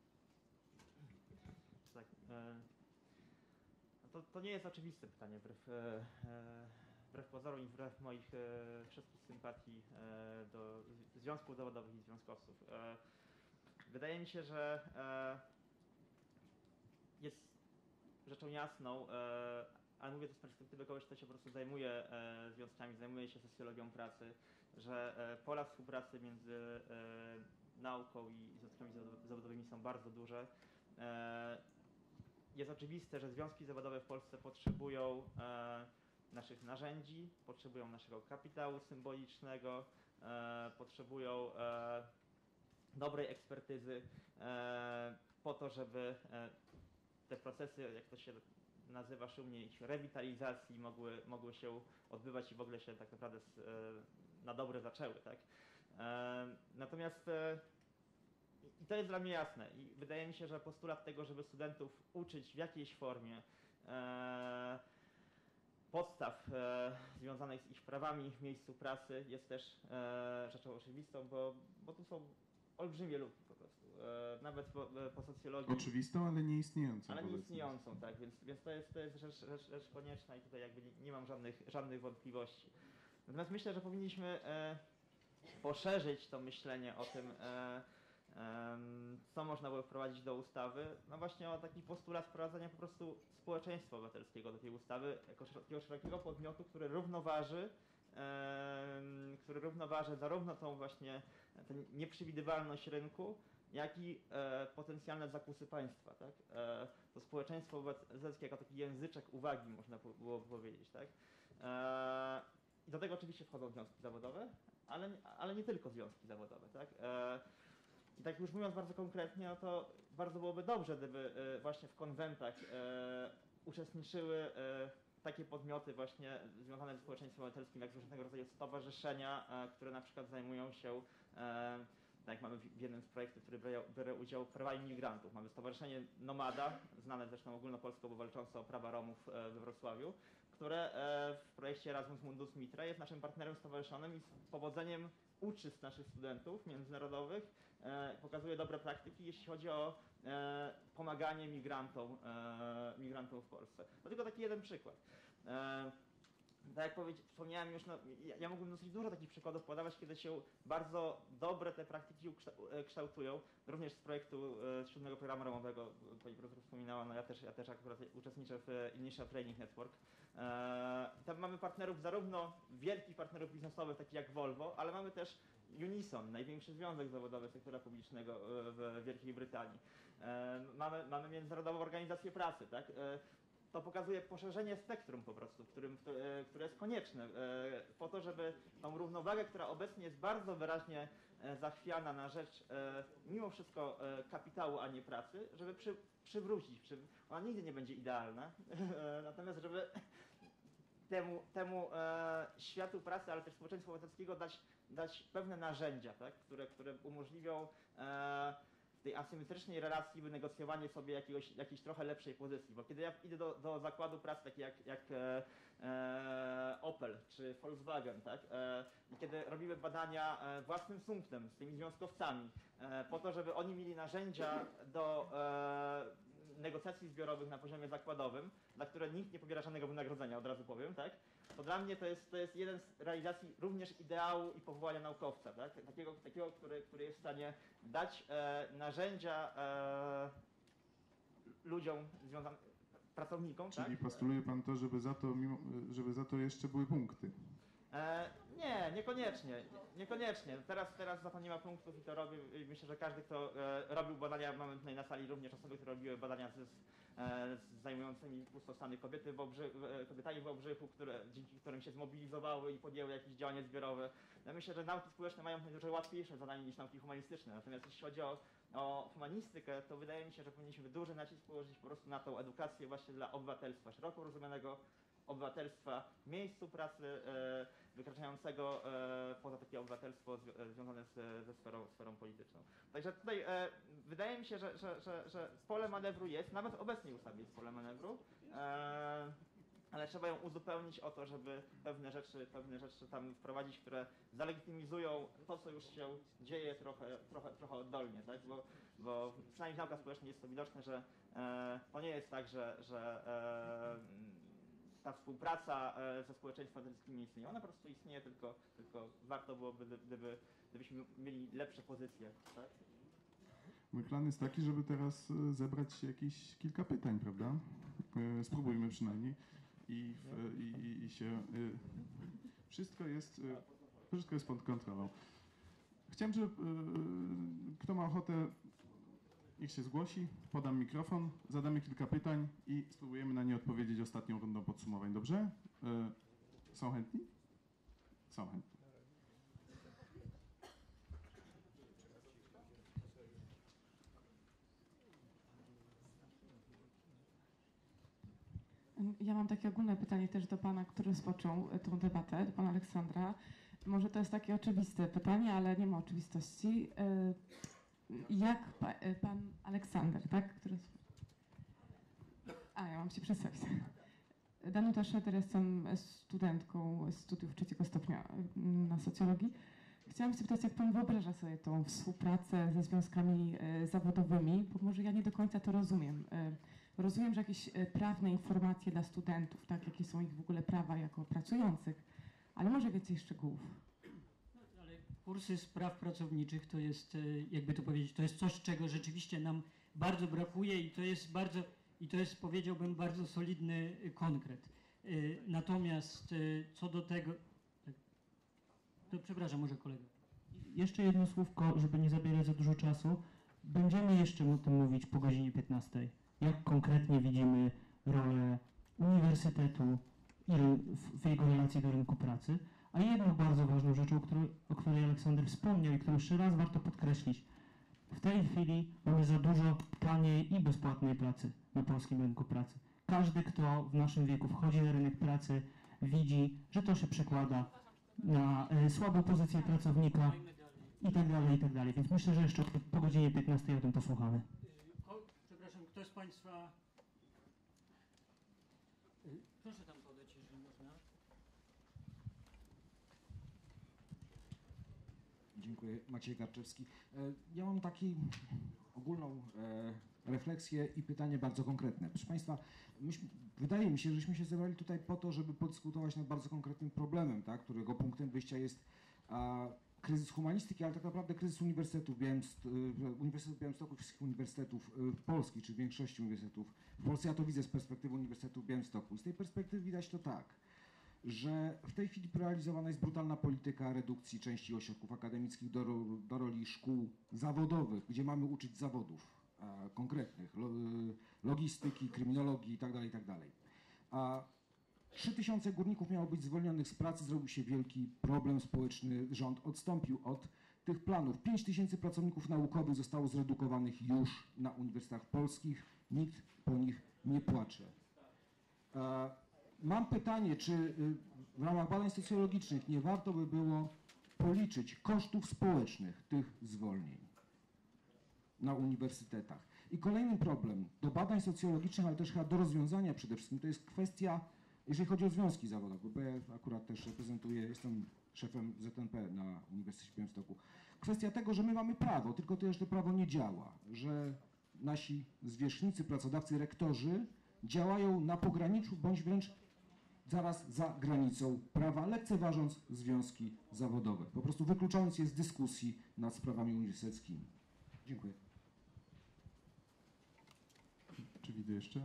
Tak. E, no to, to nie jest oczywiste pytanie, wbrew, e, e, wbrew pozorom i wbrew moich e, wszystkich sympatii e, do z- związków zawodowych i związkowców. E, wydaje mi się, że e, jest rzeczą jasną, e, ale mówię to z perspektywy kogoś, kto się po prostu zajmuje e, związkami, zajmuje się socjologią pracy, że e, pola współpracy między e, nauką i związkami zawodo- zawodowymi są bardzo duże. E, jest oczywiste, że związki zawodowe w Polsce potrzebują e, naszych narzędzi, potrzebują naszego kapitału symbolicznego, e, potrzebują e, dobrej ekspertyzy e, po to, żeby e, te procesy, jak to się nazywa szumnie, ich rewitalizacji mogły, mogły się odbywać i w ogóle się tak naprawdę z, e, na dobre zaczęły, tak? E, natomiast e, i to jest dla mnie jasne i wydaje mi się, że postulat tego, żeby studentów uczyć w jakiejś formie e, podstaw e, związanych z ich prawami w miejscu pracy jest też e, rzeczą oczywistą, bo, bo tu są olbrzymie luki po prostu. E, nawet po, po socjologii. Oczywistą, ale nieistniejącą. Ale powiedzmy. nieistniejącą, tak, więc, więc to jest, to jest rzecz, rzecz, rzecz konieczna i tutaj jakby nie, nie mam żadnych, żadnych wątpliwości. Natomiast myślę, że powinniśmy e, poszerzyć to myślenie o tym, e, Em, Co można było wprowadzić do ustawy? No właśnie o taki postulat wprowadzenia po prostu społeczeństwa obywatelskiego do tej ustawy, jako takiego szerokiego podmiotu, który równoważy, em, który równoważy zarówno tą właśnie tę nieprzewidywalność rynku, jak i e, potencjalne zakusy państwa, tak? E, to społeczeństwo obywatelskie jako taki języczek uwagi, można po- było powiedzieć, tak? E, I do tego oczywiście wchodzą związki zawodowe, ale, ale nie tylko związki zawodowe, tak? E, I tak już mówiąc bardzo konkretnie, no to bardzo byłoby dobrze, gdyby e, właśnie w konwentach e, uczestniczyły e, takie podmioty właśnie związane ze społeczeństwem obywatelskim, jak różnego rodzaju stowarzyszenia, e, które na przykład zajmują się, e, tak jak mamy w w jednym z projektów, który bierze, bierze udział w prawach imigrantów. Mamy stowarzyszenie Nomada, znane zresztą ogólnopolsko, bo walczące o prawa Romów e, we Wrocławiu, które e, w projekcie Erasmus Mundus Mitre jest naszym partnerem stowarzyszonym i z powodzeniem uczy z naszych studentów międzynarodowych, e, pokazuje dobre praktyki, jeśli chodzi o e, pomaganie migrantom, e, migrantom w Polsce. To tylko taki jeden przykład. E, tak jak powiedzi- wspomniałem już, no, ja, ja mógłbym dosyć dużo takich przykładów podawać, kiedy się bardzo dobre te praktyki ukszta- e, kształtują, również z projektu e, z siódmego programu ramowego, pani profesor wspominała, no ja też, ja też akurat uczestniczę w e, Initial Training Network. E, tam mamy partnerów, zarówno wielkich partnerów biznesowych, takich jak Volvo, ale mamy też Unison, największy związek zawodowy sektora publicznego e, w Wielkiej Brytanii. E, mamy, mamy Międzynarodową Organizację Pracy, tak? E, to pokazuje poszerzenie spektrum po prostu, w którym, w, e, które jest konieczne e, po to, żeby tą równowagę, która obecnie jest bardzo wyraźnie e, zachwiana na rzecz e, mimo wszystko e, kapitału, a nie pracy, żeby przy, przywrócić. Przy, ona nigdy nie będzie idealna, e, natomiast żeby temu, temu e, światu pracy, ale też społeczeństwu obywatelskiego dać, dać pewne narzędzia, tak, które, które umożliwią e, w tej asymetrycznej relacji wynegocjowanie sobie jakiegoś, jakiejś trochę lepszej pozycji. Bo kiedy ja idę do, do zakładu pracy, taki jak, jak e, e, Opel czy Volkswagen, tak, e, i kiedy robimy badania e, własnym sumptem z tymi związkowcami, e, po to, żeby oni mieli narzędzia do e, negocjacji zbiorowych na poziomie zakładowym, za które nikt nie pobiera żadnego wynagrodzenia, od razu powiem, tak? To dla mnie to jest, to jest jeden z realizacji również ideału i powołania naukowca, tak? Takiego, takiego który, który jest w stanie dać e, narzędzia e, ludziom związanym, pracownikom, Czyli tak? postuluje pan to, żeby za to, mimo, żeby za to jeszcze były punkty. E, nie, niekoniecznie, niekoniecznie. Teraz, teraz za to nie ma punktów i to robię. I myślę, że każdy, kto e, robił badania, mamy tutaj na sali również osoby, które robiły badania z, e, z zajmującymi pustostany kobiety w Obrzy, e, kobietami w Obrzychu, które, dzięki którym się zmobilizowały i podjęły jakieś działania zbiorowe. Ja myślę, że nauki społeczne mają dużo łatwiejsze zadanie niż nauki humanistyczne. Natomiast jeśli chodzi o, o humanistykę, to wydaje mi się, że powinniśmy duży nacisk położyć po prostu na tą edukację właśnie dla obywatelstwa, szeroko rozumianego obywatelstwa w miejscu pracy, e, wykraczającego e, poza takie obywatelstwo zwi- e, związane z, ze sferą, sferą polityczną. Także tutaj e, wydaje mi się, że, że, że, że pole manewru jest, nawet w obecnej ustawie jest pole manewru, e, ale trzeba ją uzupełnić o to, żeby pewne rzeczy, pewne rzeczy tam wprowadzić, które zalegitymizują to, co już się dzieje trochę, trochę, trochę oddolnie, tak? Bo, bo przynajmniej w naukach społecznych jest to widoczne, że e, to nie jest tak, że, że e, ta współpraca e, ze społeczeństwem obywatelskim nie istnieje. Ona po prostu istnieje, tylko, tylko warto byłoby, gdyby, gdybyśmy mieli lepsze pozycje. Tak? Mój plan jest taki, żeby teraz e, zebrać jakieś kilka pytań, prawda? E, Spróbujmy przynajmniej. I, w, i, i, i się... e, Wszystko jest, e, wszystko jest pod kontrolą. Chciałem, żeby e, kto ma ochotę, niech się zgłosi, podam mikrofon, zadamy kilka pytań i spróbujemy na nie odpowiedzieć ostatnią rundą podsumowań, dobrze? E, Są chętni? Są chętni. Ja mam takie ogólne pytanie też do pana, który rozpoczął e, tą debatę, do pana Aleksandra. Może to jest takie oczywiste pytanie, ale nie ma oczywistości. E, Jak pa, e, pan Aleksander, tak? Który... A, ja mam się przedstawić. Danuta Szeder, jestem studentką studiów trzeciego stopnia e, na socjologii. Chciałam się zapytać, jak pan wyobraża sobie tą współpracę ze związkami e, zawodowymi, bo może ja nie do końca to rozumiem. E, Rozumiem, że jakieś e, prawne informacje dla studentów, tak, jakie są ich w ogóle prawa jako pracujących, ale może więcej szczegółów. No, ale Kursy spraw pracowniczych to jest, jakby to powiedzieć, to jest coś, czego rzeczywiście nam bardzo brakuje i to jest bardzo, i to jest, powiedziałbym, bardzo solidny konkret. Natomiast co do tego, to przepraszam, może kolega. Jeszcze jedno słówko, żeby nie zabierać za dużo czasu. Będziemy jeszcze o tym mówić po godzinie piętnastej. Jak konkretnie widzimy rolę uniwersytetu i w, w jego relacji do rynku pracy. A jedną bardzo ważną rzeczą, o której, o której Aleksander wspomniał i którą jeszcze raz warto podkreślić. W tej chwili mamy za dużo taniej i bezpłatnej pracy na polskim rynku pracy. Każdy, kto w naszym wieku wchodzi na rynek pracy, widzi, że to się przekłada na y, słabą pozycję pracownika i tak dalej, i tak dalej. Więc myślę, że jeszcze po godzinie piętnastej o tym posłuchamy. O, przepraszam, kto z Państwa... Proszę tam podać, jeżeli można. Dziękuję. Maciej Karczewski. Ja mam taką ogólną refleksję i pytanie bardzo konkretne. Proszę Państwa, myśmy, wydaje mi się, żeśmy się zebrali tutaj po to, żeby podyskutować nad bardzo konkretnym problemem, tak, którego punktem wyjścia jest a, kryzys humanistyki, ale tak naprawdę kryzys uniwersytetów, Białymst Uniwersytetu Białymstoku, wszystkich uniwersytetów w Polski, czy większości uniwersytetów w Polsce. Ja to widzę z perspektywy Uniwersytetu w Białymstoku. Z tej perspektywy widać to tak, że w tej chwili realizowana jest brutalna polityka redukcji części ośrodków akademickich do, do roli szkół zawodowych, gdzie mamy uczyć zawodów a, konkretnych, lo, logistyki, kryminologii itd., itd. A trzy tysiące górników miało być zwolnionych z pracy, zrobił się wielki problem społeczny, rząd odstąpił od tych planów. pięć tysięcy pracowników naukowych zostało zredukowanych już na uniwersytetach polskich, nikt po nich nie płacze. A, Mam pytanie, czy w ramach badań socjologicznych nie warto by było policzyć kosztów społecznych tych zwolnień na uniwersytetach? I kolejny problem do badań socjologicznych, ale też chyba do rozwiązania przede wszystkim, to jest kwestia, jeżeli chodzi o związki zawodowe, bo ja akurat też reprezentuję, jestem szefem Z N P na Uniwersytecie w Białymstoku. Kwestia tego, że my mamy prawo, tylko to, że to prawo nie działa, że nasi zwierzchnicy, pracodawcy, rektorzy działają na pograniczu bądź wręcz zaraz za granicą prawa, lekceważąc związki zawodowe, po prostu wykluczając je z dyskusji nad sprawami uniwersyteckimi. Dziękuję. Czy widzę jeszcze?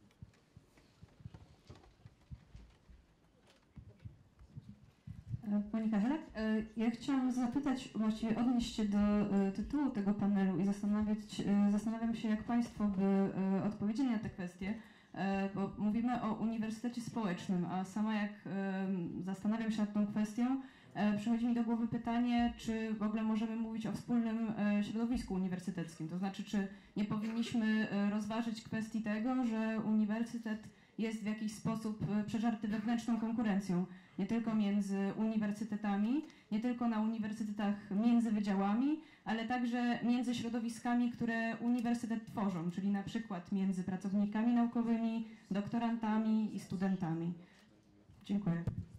Pani Kachelek, ja chciałam zapytać, właściwie odnieść się do tytułu tego panelu i zastanawiać, zastanawiam się, jak Państwo by odpowiedzieli na tę kwestię, bo mówimy o uniwersytecie społecznym, a sama jak zastanawiam się nad tą kwestią, przychodzi mi do głowy pytanie, czy w ogóle możemy mówić o wspólnym środowisku uniwersyteckim, to znaczy, czy nie powinniśmy rozważyć kwestii tego, że uniwersytet jest w jakiś sposób przeżarty wewnętrzną konkurencją, nie tylko między uniwersytetami, nie tylko na uniwersytetach między wydziałami, ale także między środowiskami, które uniwersytet tworzą, czyli na przykład między pracownikami naukowymi, doktorantami i studentami. Dziękuję.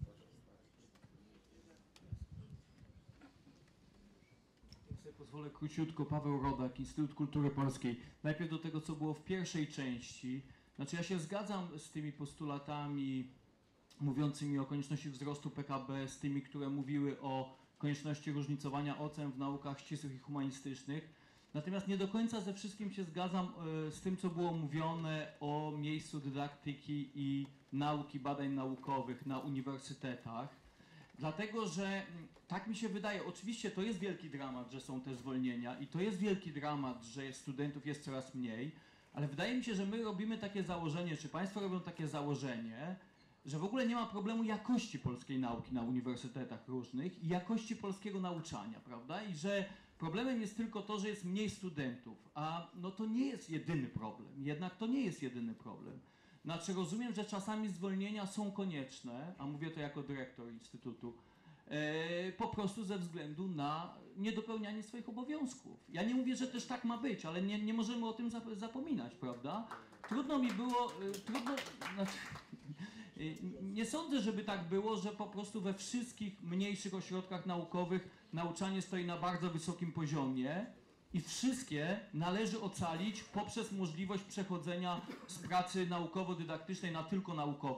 Ja sobie pozwolę króciutko. Paweł Rodak, Instytut Kultury Polskiej. Najpierw do tego, co było w pierwszej części. Znaczy ja się zgadzam z tymi postulatami mówiącymi o konieczności wzrostu P K B, z tymi, które mówiły o konieczności różnicowania ocen w naukach ścisłych i humanistycznych. Natomiast nie do końca ze wszystkim się zgadzam y, z tym, co było mówione o miejscu dydaktyki i nauki, badań naukowych na uniwersytetach. Dlatego, że tak mi się wydaje, oczywiście to jest wielki dramat, że są te zwolnienia i to jest wielki dramat, że studentów jest coraz mniej, ale wydaje mi się, że my robimy takie założenie, czy Państwo robią takie założenie, że w ogóle nie ma problemu jakości polskiej nauki na uniwersytetach różnych i jakości polskiego nauczania, prawda? I że problemem jest tylko to, że jest mniej studentów, a no to nie jest jedyny problem, jednak to nie jest jedyny problem. Znaczy rozumiem, że czasami zwolnienia są konieczne, a mówię to jako dyrektor Instytutu, e, po prostu ze względu na niedopełnianie swoich obowiązków. Ja nie mówię, że też tak ma być, ale nie, nie możemy o tym zapominać, prawda? Trudno mi było, e, trudno, znaczy, nie sądzę, żeby tak było, że po prostu we wszystkich mniejszych ośrodkach naukowych nauczanie stoi na bardzo wysokim poziomie i wszystkie należy ocalić poprzez możliwość przechodzenia z pracy naukowo-dydaktycznej na tylko naukową.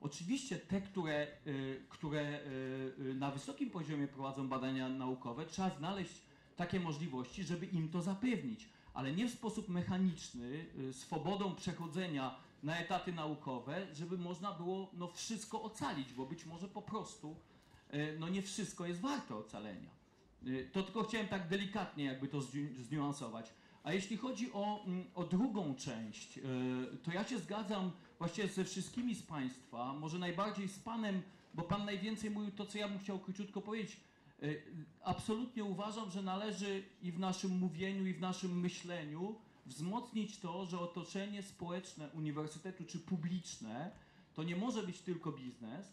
Oczywiście te, które, y, które y, na wysokim poziomie prowadzą badania naukowe, trzeba znaleźć takie możliwości, żeby im to zapewnić, ale nie w sposób mechaniczny, y, swobodą przechodzenia na etaty naukowe, żeby można było no, wszystko ocalić, bo być może po prostu y, no, nie wszystko jest warte ocalenia. Y, to tylko chciałem tak delikatnie jakby to zniu- zniuansować. A jeśli chodzi o, o drugą część, y, to ja się zgadzam właściwie ze wszystkimi z Państwa, może najbardziej z Panem, bo Pan najwięcej mówił to, co ja bym chciał króciutko powiedzieć. Y, absolutnie uważam, że należy i w naszym mówieniu, i w naszym myśleniu wzmocnić to, że otoczenie społeczne uniwersytetu czy publiczne to nie może być tylko biznes.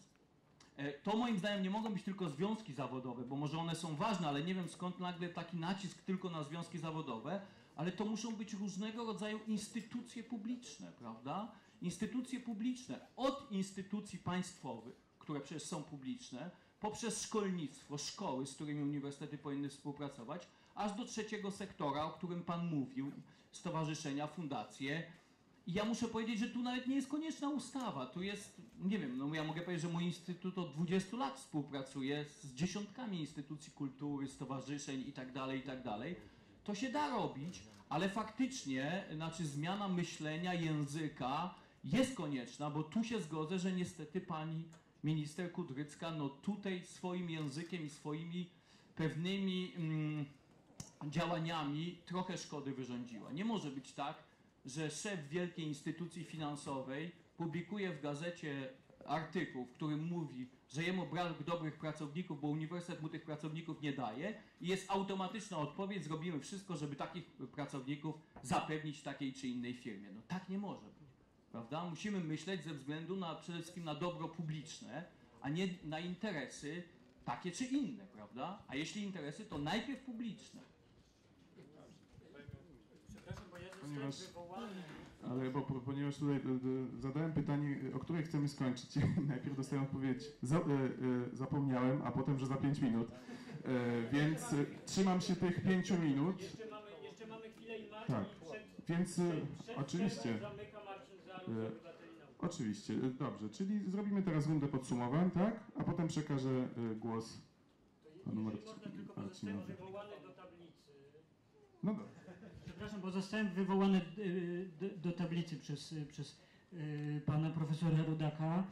Y, to moim zdaniem nie mogą być tylko związki zawodowe, bo może one są ważne, ale nie wiem skąd nagle taki nacisk tylko na związki zawodowe, ale to muszą być różnego rodzaju instytucje publiczne, prawda? Instytucje publiczne, od instytucji państwowych, które przecież są publiczne, poprzez szkolnictwo, szkoły, z którymi uniwersytety powinny współpracować, aż do trzeciego sektora, o którym Pan mówił, stowarzyszenia, fundacje. I ja muszę powiedzieć, że tu nawet nie jest konieczna ustawa. Tu jest, nie wiem, no ja mogę powiedzieć, że mój instytut od dwudziestu lat współpracuje z dziesiątkami instytucji kultury, stowarzyszeń i tak dalej, i tak dalej. To się da robić, ale faktycznie, znaczy zmiana myślenia, języka jest konieczna, bo tu się zgodzę, że niestety pani minister Kudrycka no tutaj swoim językiem i swoimi pewnymi mm, działaniami trochę szkody wyrządziła. Nie może być tak, że szef wielkiej instytucji finansowej publikuje w gazecie artykuł, w którym mówi, że jemu brak dobrych pracowników, bo uniwersytet mu tych pracowników nie daje i jest automatyczna odpowiedź, zrobimy wszystko, żeby takich pracowników zapewnić w takiej czy innej firmie. No tak nie może być, prawda? Musimy myśleć ze względu na, przede wszystkim na dobro publiczne, a nie na interesy takie czy inne, prawda? A jeśli interesy, to najpierw publiczne. Przepraszam, bo ja Ponieważ- zostałem wywołany. Ale bo, bo- ponieważ tutaj e, e, zadałem pytanie, o które chcemy skończyć. Najpierw dostałem odpowiedź, za, e, e, zapomniałem, a potem, że za pięć minut. E, więc e, trzymam się tych pięciu minut. Jeszcze mamy, jeszcze mamy chwilę i Marcin Tak. i przed, Więc e, przed, przed oczywiście, przerwą zamyka Marcin Zaruch E, z Obywateli Nauki. oczywiście, e, dobrze. Czyli zrobimy teraz rundę podsumowań, tak? A potem przekażę e, głos panu Jeżeli Marcin- można, tylko bo zostałem Marcinowi. wywołany do tablicy. No dobrze. Przepraszam, bo zostałem wywołany y, do, do tablicy przez, y, przez y, pana profesora Rudaka.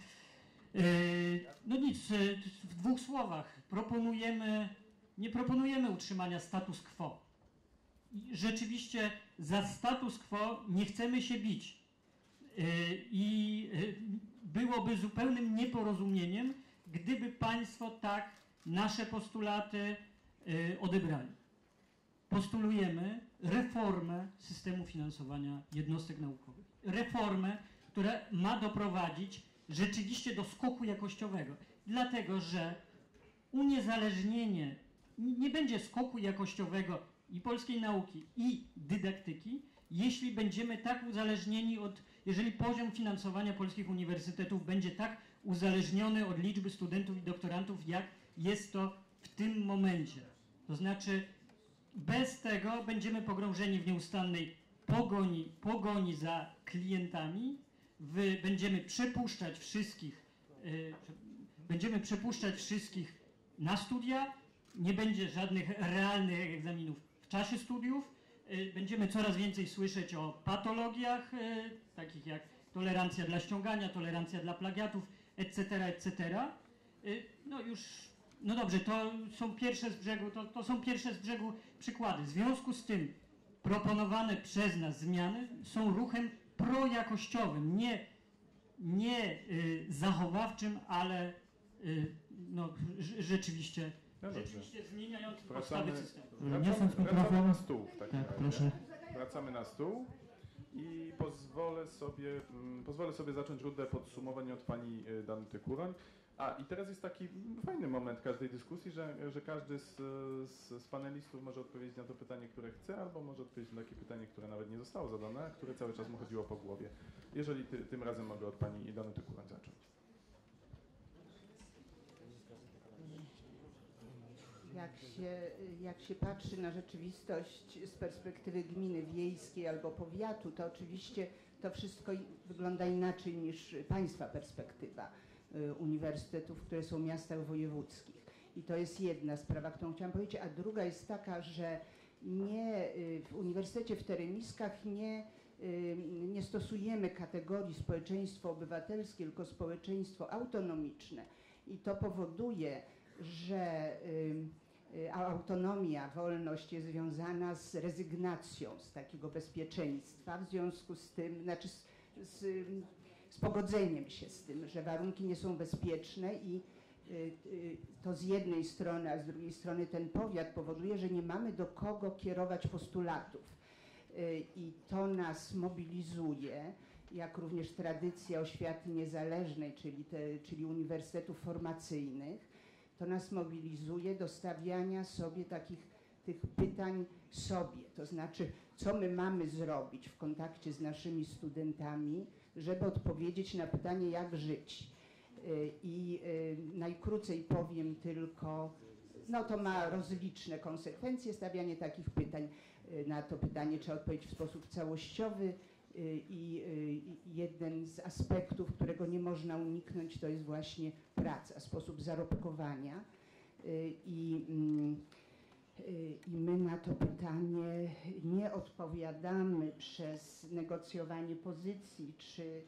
Y, No nic, y, w dwóch słowach. Proponujemy, nie proponujemy utrzymania status quo. I rzeczywiście za status quo nie chcemy się bić. Y, I y, byłoby zupełnym nieporozumieniem, gdyby państwo tak nasze postulaty y, odebrali. Postulujemy reformę systemu finansowania jednostek naukowych. Reformę, która ma doprowadzić rzeczywiście do skoku jakościowego. Dlatego, że uniezależnienie, nie będzie skoku jakościowego i polskiej nauki, i dydaktyki, jeśli będziemy tak uzależnieni od, jeżeli poziom finansowania polskich uniwersytetów będzie tak uzależniony od liczby studentów i doktorantów, jak jest to w tym momencie. To znaczy, bez tego będziemy pogrążeni w nieustannej pogoni, pogoni za klientami, w, będziemy przepuszczać wszystkich, y, będziemy przepuszczać wszystkich na studia, nie będzie żadnych realnych egzaminów w czasie studiów, y, będziemy coraz więcej słyszeć o patologiach, y, takich jak tolerancja dla ściągania, tolerancja dla plagiatów, et cetera, et cetera. Y, no już No dobrze, to są pierwsze z brzegu, to, to są pierwsze z brzegu przykłady. W związku z tym proponowane przez nas zmiany są ruchem projakościowym, nie, nie y, zachowawczym, ale y, no, rz- rzeczywiście, No dobrze. rzeczywiście zmieniającym Wracamy, podstawy systemu. wracamy, Niosąc wracamy mikrofon. na stół w takim Tak, razie. proszę. Wracamy na stół i pozwolę sobie, mm, pozwolę sobie zacząć rundę podsumowań od pani y, Danuty Kuroń. A i teraz jest taki mm, fajny moment każdej dyskusji, że, że każdy z, z, z panelistów może odpowiedzieć na to pytanie, które chce, albo może odpowiedzieć na takie pytanie, które nawet nie zostało zadane, a które cały czas mu chodziło po głowie. Jeżeli ty, tym razem mogę od pani Danuty Kuroń zacząć. Jak się, jak się patrzy na rzeczywistość z perspektywy gminy wiejskiej albo powiatu, to oczywiście to wszystko i- wygląda inaczej niż Państwa perspektywa y, uniwersytetów, które są w miastach wojewódzkich. I to jest jedna sprawa, którą chciałam powiedzieć, a druga jest taka, że nie, y, w Uniwersytecie w Teremiskach nie, y, nie stosujemy kategorii społeczeństwo obywatelskie, tylko społeczeństwo autonomiczne. I to powoduje, że y, y, autonomia, wolność jest związana z rezygnacją z takiego bezpieczeństwa, w związku z tym, znaczy z, z, z pogodzeniem się z tym, że warunki nie są bezpieczne i y, y, to z jednej strony, a z drugiej strony ten powiat powoduje, że nie mamy do kogo kierować postulatów. Y, I to nas mobilizuje, jak również tradycja oświaty niezależnej, czyli, te, czyli uniwersytetów formacyjnych, to nas mobilizuje do stawiania sobie takich tych pytań sobie, to znaczy, co my mamy zrobić w kontakcie z naszymi studentami, żeby odpowiedzieć na pytanie, jak żyć. Y, I y, najkrócej powiem tylko, no to ma rozliczne konsekwencje, stawianie takich pytań. Y, Na to pytanie trzeba odpowiedzieć w sposób całościowy. I jeden z aspektów, którego nie można uniknąć, to jest właśnie praca, sposób zarobkowania. I, i my na to pytanie nie odpowiadamy przez negocjowanie pozycji, czy,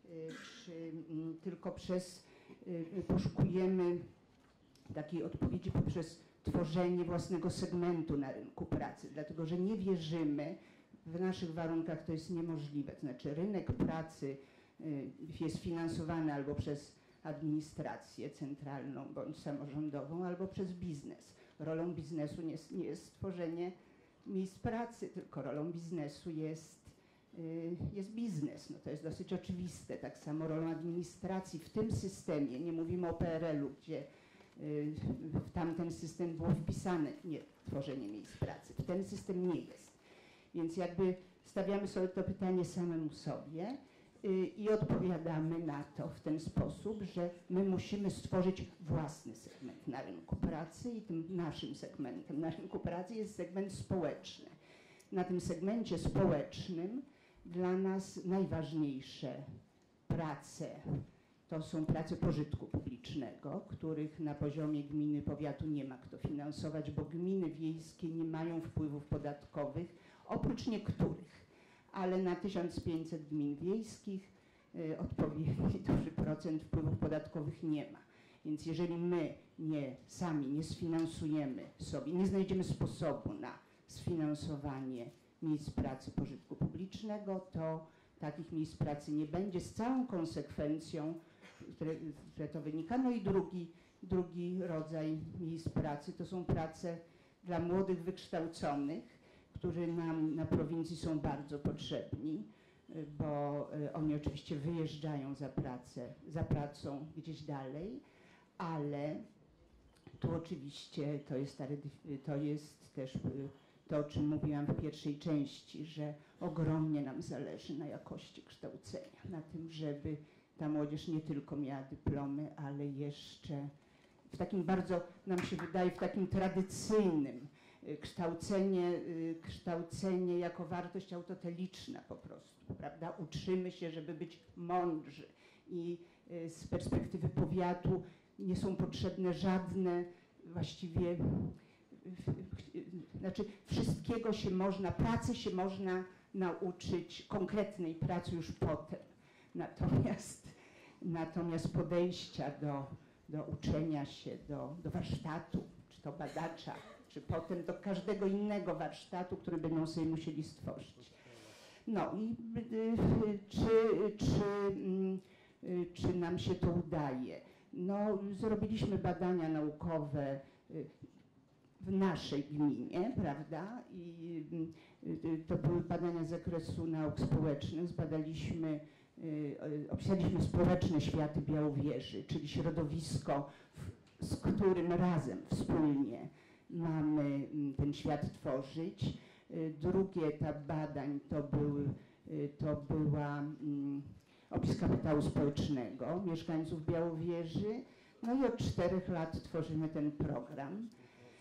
czy tylko przez, poszukujemy takiej odpowiedzi poprzez tworzenie własnego segmentu na rynku pracy, dlatego że nie wierzymy, w naszych warunkach to jest niemożliwe. To znaczy rynek pracy y, jest finansowany albo przez administrację centralną bądź samorządową, albo przez biznes. Rolą biznesu nie, nie jest tworzenie miejsc pracy, tylko rolą biznesu jest, y, jest biznes. No to jest dosyć oczywiste. Tak samo rolą administracji w tym systemie, nie mówimy o P R L u, gdzie y, w tamten system było wpisane nie tworzenie miejsc pracy. W ten system nie jest. Więc jakby stawiamy sobie to pytanie samemu sobie y, i odpowiadamy na to w ten sposób, że my musimy stworzyć własny segment na rynku pracy i tym naszym segmentem na rynku pracy jest segment społeczny. Na tym segmencie społecznym dla nas najważniejsze prace to są prace pożytku publicznego, których na poziomie gminy, powiatu nie ma kto finansować, bo gminy wiejskie nie mają wpływów podatkowych, oprócz niektórych, ale na tysiąc pięćset gmin wiejskich y, odpowiedni duży procent wpływów podatkowych nie ma. Więc jeżeli my nie, sami nie sfinansujemy sobie, nie znajdziemy sposobu na sfinansowanie miejsc pracy pożytku publicznego, to takich miejsc pracy nie będzie z całą konsekwencją, które, które to wynika. No i drugi, drugi rodzaj miejsc pracy to są prace dla młodych, wykształconych, którzy nam na prowincji są bardzo potrzebni, bo oni oczywiście wyjeżdżają za pracę, za pracą gdzieś dalej, ale tu oczywiście to jest, ta, to jest też to, o czym mówiłam w pierwszej części, że ogromnie nam zależy na jakości kształcenia, na tym, żeby ta młodzież nie tylko miała dyplomy, ale jeszcze w takim bardzo, nam się wydaje, w takim tradycyjnym kształcenie, kształcenie jako wartość autoteliczna po prostu, prawda? Uczymy się, żeby być mądrzy i z perspektywy powiatu nie są potrzebne żadne właściwie, znaczy wszystkiego się można, pracy się można nauczyć, konkretnej pracy już potem. Natomiast, natomiast podejścia do, do uczenia się, do, do warsztatu, czy to badacza, czy potem do każdego innego warsztatu, który będą sobie musieli stworzyć. No i y, czy, czy, y, czy nam się to udaje? No, zrobiliśmy badania naukowe y, w naszej gminie, prawda? I y, to były badania z zakresu nauk społecznych. Zbadaliśmy, y, opisaliśmy społeczne światy Białowieży, czyli środowisko, w, z którym razem, wspólnie mamy ten świat tworzyć. Drugi etap badań to, był, to była um, opis kapitału społecznego mieszkańców Białowieży. No i od czterech lat tworzymy ten program.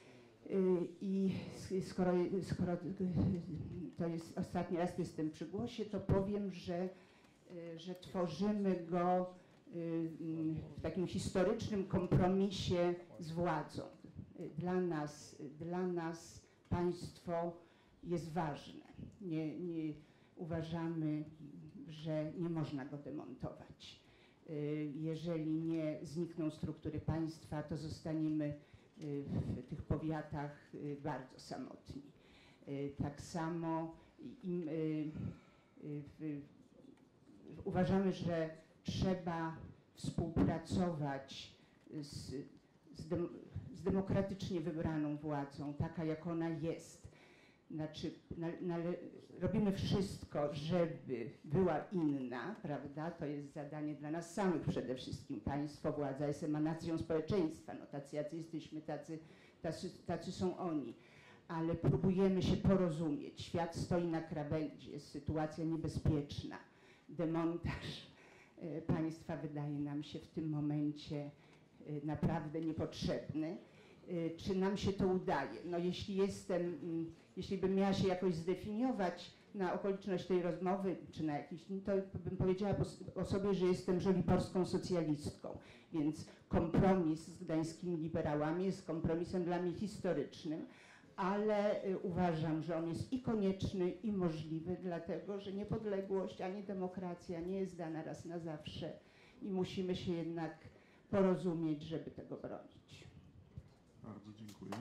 I skoro, skoro to jest ostatni raz jestem przy głosie, to powiem, że, że tworzymy go w takim historycznym kompromisie z władzą. Dla nas, dla nas państwo jest ważne. Nie, nie uważamy, że nie można go demontować. Jeżeli nie znikną struktury państwa, to zostaniemy w tych powiatach bardzo samotni. Tak samo im, w, uważamy, że trzeba współpracować z, z, dem, z demokratycznie wybraną władzą, taka jak ona jest. Znaczy, na, na, robimy wszystko, żeby była inna, prawda? To jest zadanie dla nas samych przede wszystkim. Państwo, władza jest emanacją społeczeństwa. No, tacy jacy jesteśmy, tacy, tacy, tacy są oni. Ale próbujemy się porozumieć. Świat stoi na krawędzi, jest sytuacja niebezpieczna. Demontaż y, państwa wydaje nam się w tym momencie y, naprawdę niepotrzebny. Y, czy nam się to udaje? No, jeśli jestem... Y, Jeśli bym miała się jakoś zdefiniować na okoliczność tej rozmowy, czy na jakiś, to bym powiedziała o sobie, że jestem żoliborską socjalistką, więc kompromis z gdańskimi liberałami jest kompromisem dla mnie historycznym, ale y, uważam, że on jest i konieczny, i możliwy, dlatego że niepodległość ani demokracja nie jest dana raz na zawsze i musimy się jednak porozumieć, żeby tego bronić. Bardzo dziękuję.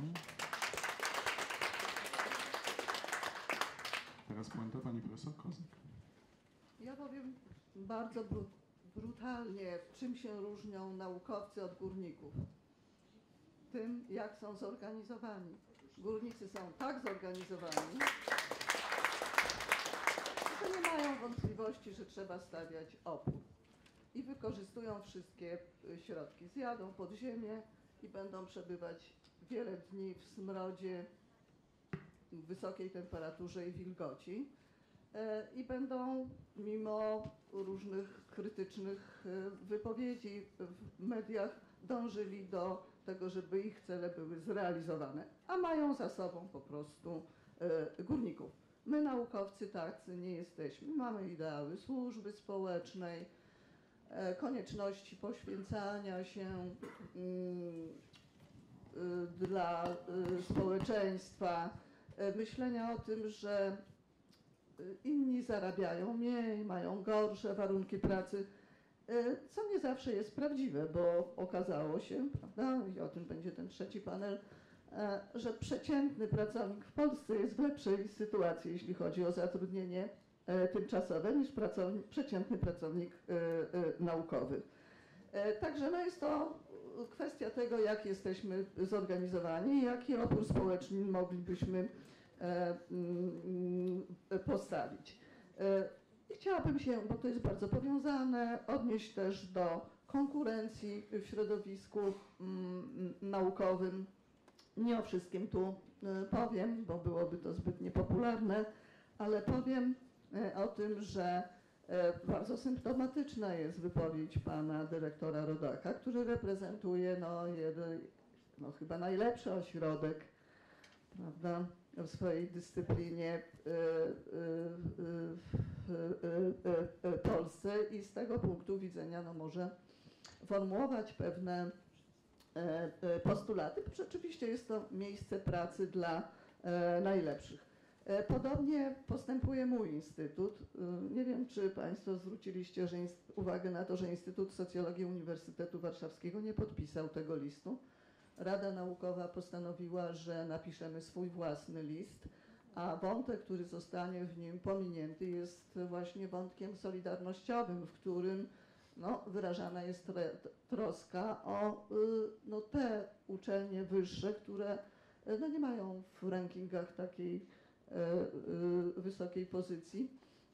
Teraz puenta pani profesor Kozak. Ja powiem bardzo bru brutalnie, czym się różnią naukowcy od górników. Tym, jak są zorganizowani. Górnicy są tak zorganizowani, że nie mają wątpliwości, że trzeba stawiać opór. I wykorzystują wszystkie środki. Zjadą pod ziemię i będą przebywać wiele dni w smrodzie, w wysokiej temperaturze i wilgoci e, i będą mimo różnych krytycznych e, wypowiedzi w mediach dążyli do tego, żeby ich cele były zrealizowane, a mają za sobą po prostu e, górników. My naukowcy tacy nie jesteśmy. Mamy ideały służby społecznej, e, konieczności poświęcania się mm, y, dla y, społeczeństwa, myślenia o tym, że inni zarabiają mniej, mają gorsze warunki pracy, co nie zawsze jest prawdziwe, bo okazało się, prawda, i o tym będzie ten trzeci panel, że przeciętny pracownik w Polsce jest w lepszej sytuacji, jeśli chodzi o zatrudnienie tymczasowe, niż pracownik, przeciętny pracownik naukowy. Także no jest to kwestia tego, jak jesteśmy zorganizowani i jaki opór społeczny moglibyśmy e, mm, postawić. E, I chciałabym się, bo to jest bardzo powiązane, odnieść też do konkurencji w środowisku mm, naukowym. Nie o wszystkim tu e, powiem, bo byłoby to zbyt niepopularne, ale powiem e, o tym, że bardzo symptomatyczna jest wypowiedź pana dyrektora Rodaka, który reprezentuje no, jeden, no, chyba najlepszy ośrodek, prawda, w swojej dyscyplinie y, y, y, y, y, y, Polsce i z tego punktu widzenia no, może formułować pewne y, y, postulaty, bo rzeczywiście jest to miejsce pracy dla y, najlepszych. Podobnie postępuje mój instytut. Nie wiem, czy państwo zwróciliście że uwagę na to, że Instytut Socjologii Uniwersytetu Warszawskiego nie podpisał tego listu. Rada Naukowa postanowiła, że napiszemy swój własny list, a wątek, który zostanie w nim pominięty, jest właśnie wątkiem solidarnościowym, w którym no, wyrażana jest troska o no, te uczelnie wyższe, które no, nie mają w rankingach takiej wysokiej pozycji,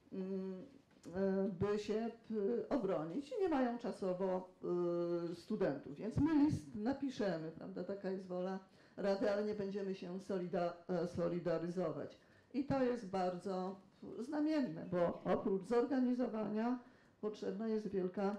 by się obronić i nie mają czasowo studentów. Więc my list napiszemy, prawda, taka jest wola Rady, ale nie będziemy się solida solidaryzować. I to jest bardzo znamienne, bo oprócz zorganizowania potrzebna jest wielka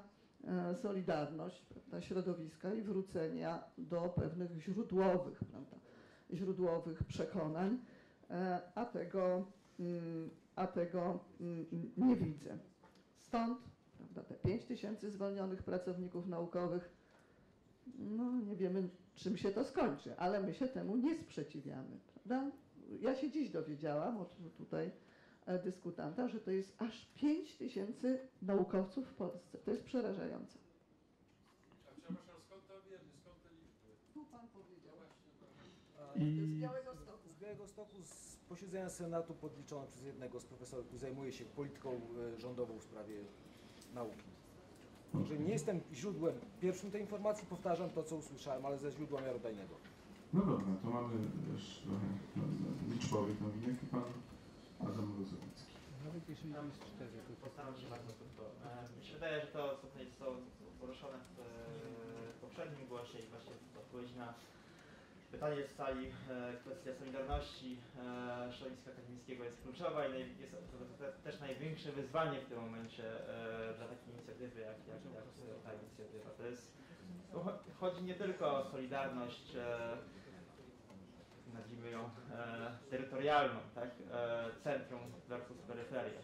solidarność, prawda, środowiska i wrócenia do pewnych źródłowych, prawda, źródłowych przekonań, a tego, a tego nie widzę. Stąd, prawda, te pięć tysięcy zwolnionych pracowników naukowych, no nie wiemy, czym się to skończy, ale my się temu nie sprzeciwiamy, prawda? Ja się dziś dowiedziałam od tutaj dyskutanta, że to jest aż pięć tysięcy naukowców w Polsce. To jest przerażające. Przepraszam, skąd to wiemy, skąd te liczby? Tu pan powiedział. I Z Białegostoku. z Białegostoku z posiedzenia Senatu podliczono przez jednego z profesorów, który zajmuje się polityką e, rządową w sprawie nauki. Także nie jestem źródłem pierwszym tej informacji, powtarzam to, co usłyszałem, ale ze źródła miarodajnego. No dobra, to mamy też trochę no, no, liczbowych nowinek. Pan Adam Mrozowicki. Nawet jeśli jest cztery, to postaram się bardzo krótko. Mi się wydaje, że to, co tutaj zostało poruszone w, w poprzednim głosie i właśnie w odpowiedzi na pytanie z sali, kwestia solidarności środowiska akademickiego jest kluczowa i jest to też największe wyzwanie w tym momencie dla takiej inicjatywy jak, jak, jak ta inicjatywa. To jest, to chodzi nie tylko o solidarność, nazwijmy ją terytorialną, tak? Centrum versus peryferia.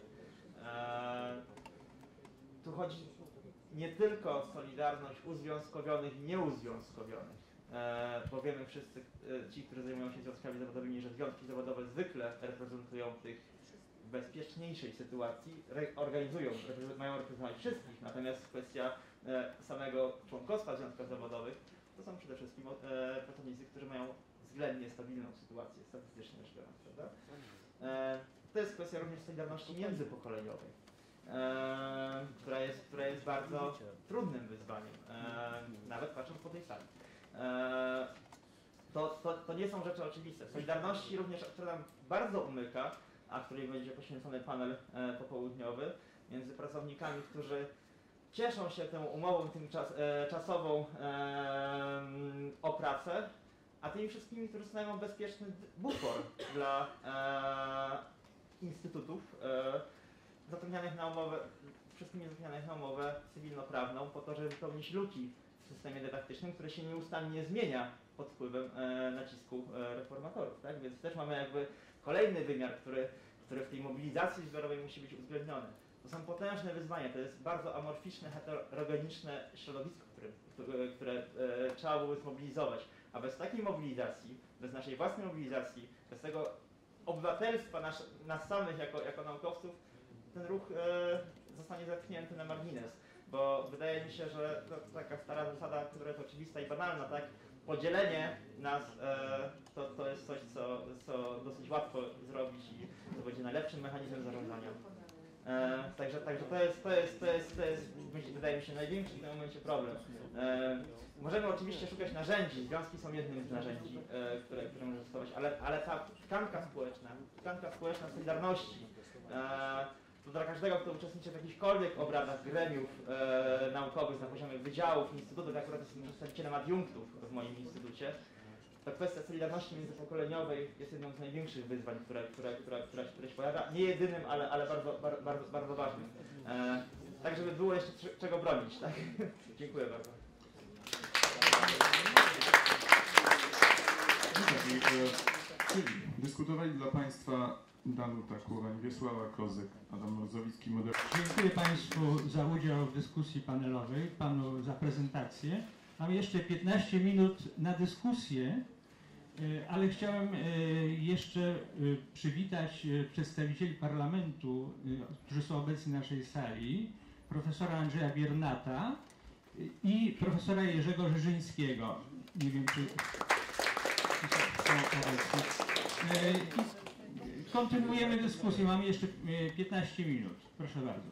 Tu chodzi nie tylko o solidarność uzwiązkowionych i nieuzwiązkowionych. E, bo wiemy wszyscy, e, ci, którzy zajmują się związkami zawodowymi, że związki zawodowe zwykle reprezentują tych w bezpieczniejszej sytuacji, re, organizują, reprezentują, mają reprezentować wszystkich, natomiast kwestia e, samego członkostwa w związkach zawodowych to są przede wszystkim e, pracownicy, którzy mają względnie stabilną sytuację, statystycznie rzecz biorąc, prawda? E, to jest kwestia również solidarności międzypokoleniowej, e, która, jest, która jest bardzo trudnym wyzwaniem, e, nawet patrząc po tej sali. To, to, to nie są rzeczy oczywiste. Solidarności również, która nam bardzo umyka, a której będzie poświęcony panel e, popołudniowy, między pracownikami, którzy cieszą się tą umową tymczas, e, czasową e, o pracę, a tymi wszystkimi, którzy stanowią bezpieczny bufor dla e, instytutów e, zatrudnianych na umowę, wszystkimi zatrudnianych na umowę cywilnoprawną, po to, żeby wypełnić luki w systemie dydaktycznym, który się nieustannie zmienia pod wpływem e, nacisku e, reformatorów, tak? Więc też mamy jakby kolejny wymiar, który, który w tej mobilizacji zbiorowej musi być uwzględniony. To są potężne wyzwania, to jest bardzo amorficzne, heterogeniczne środowisko, które, które e, trzeba byłoby zmobilizować. A bez takiej mobilizacji, bez naszej własnej mobilizacji, bez tego obywatelstwa nas, nas samych jako, jako naukowców, ten ruch e, zostanie zepchnięty na margines. Bo wydaje mi się, że to taka stara zasada, która jest oczywista i banalna, tak? Podzielenie nas e, to, to jest coś, co, co dosyć łatwo zrobić i to będzie najlepszym mechanizmem zarządzania. E, także także to, jest, to, jest, to, jest, to jest, wydaje mi się, największy w tym momencie problem. E, możemy oczywiście szukać narzędzi, związki są jednym z narzędzi, e, które, które możemy stosować, ale, ale ta tkanka społeczna, tkanka społeczna solidarności, e, to dla każdego, kto uczestniczy w jakichkolwiek obradach gremiów e, naukowych na poziomie wydziałów, instytutów, akurat jestem przedstawicielem adiunktów w moim instytucie, to kwestia solidarności międzypokoleniowej jest jedną z największych wyzwań, które, które, które, które, które się pojawia. Nie jedynym, ale, ale bardzo, bardzo, bardzo ważnym. E, tak, żeby było jeszcze czego bronić. Tak? Dziękuję bardzo. Czyli dyskutowali dla Państwa Danuta Kuroń, Wiesława Kozyk, Adam Mrozowicki, moderator. Dziękuję Państwu za udział w dyskusji panelowej, Panu za prezentację. Mam jeszcze piętnaście minut na dyskusję, ale chciałem jeszcze przywitać przedstawicieli parlamentu, którzy są obecni na naszej sali, profesora Andrzeja Biernata i profesora Jerzego Rzeżyńskiego. Nie wiem, czy są obecni. Kontynuujemy dyskusję. Mamy jeszcze piętnaście minut. Proszę bardzo.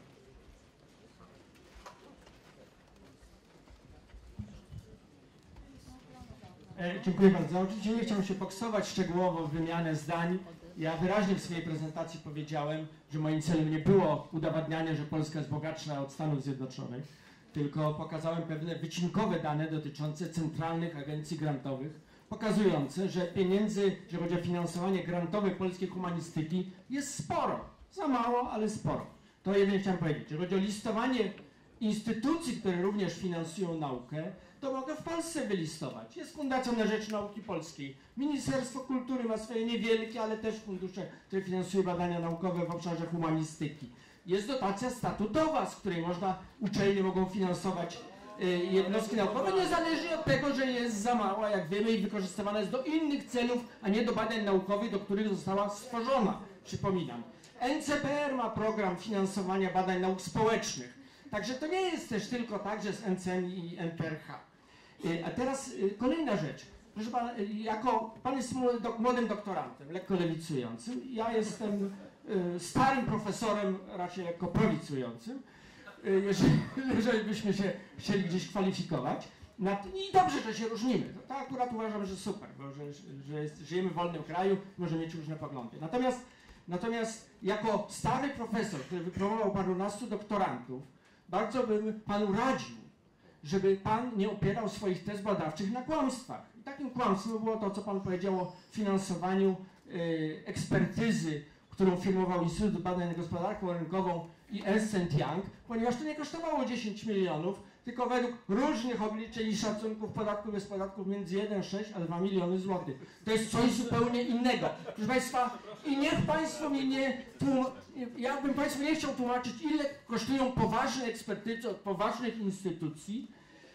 E, dziękuję bardzo. Oczywiście nie chciałbym się boksować szczegółowo w wymianę zdań. Ja wyraźnie w swojej prezentacji powiedziałem, że moim celem nie było udowadnianie, że Polska jest bogatsza od Stanów Zjednoczonych, tylko pokazałem pewne wycinkowe dane dotyczące centralnych agencji grantowych, pokazujące, że pieniędzy, jeżeli chodzi o finansowanie grantowe polskiej humanistyki, jest sporo. Za mało, ale sporo. To jedynie chciałem powiedzieć. Jeżeli chodzi o listowanie instytucji, które również finansują naukę, to mogę w Polsce wylistować. Jest Fundacja na Rzecz Nauki Polskiej. Ministerstwo Kultury ma swoje niewielkie, ale też fundusze, które finansują badania naukowe w obszarze humanistyki. Jest dotacja statutowa, z której można, uczelnie mogą finansować y, jednostki naukowe, niezależnie od tego, że jest za mała, jak wiemy, i wykorzystywana jest do innych celów, a nie do badań naukowych, do których została stworzona. Przypominam. N C P R ma program finansowania badań nauk społecznych. Także to nie jest też tylko tak, że jest N C M i N P R H. A teraz kolejna rzecz. Proszę pana, jako pan jest młodym doktorantem, lekko lewicującym. Ja jestem starym profesorem, raczej lekko prawicującym, jeżeli, jeżeli byśmy się chcieli gdzieś kwalifikować. I dobrze, że się różnimy. To, to akurat uważam, że super, bo że, że jest, żyjemy w wolnym kraju, możemy mieć różne poglądy. Natomiast, natomiast jako stary profesor, który wypromował parunastu doktorantów, bardzo bym panu radził, żeby pan nie opierał swoich tez badawczych na kłamstwach. I takim kłamstwem było to, co pan powiedział o finansowaniu y, ekspertyzy, którą firmował Instytut Badań nad Gospodarką Rynkową i Ernst and Young, ponieważ to nie kosztowało dziesięć milionów, tylko według różnych obliczeń i szacunków podatków bez podatków między jeden przecinek sześć a dwa miliony złotych. To jest coś zupełnie innego. Proszę państwa, i niech państwo mi nie tłumaczy, ja bym państwu nie chciał tłumaczyć, ile kosztują poważne ekspertyzy od poważnych instytucji,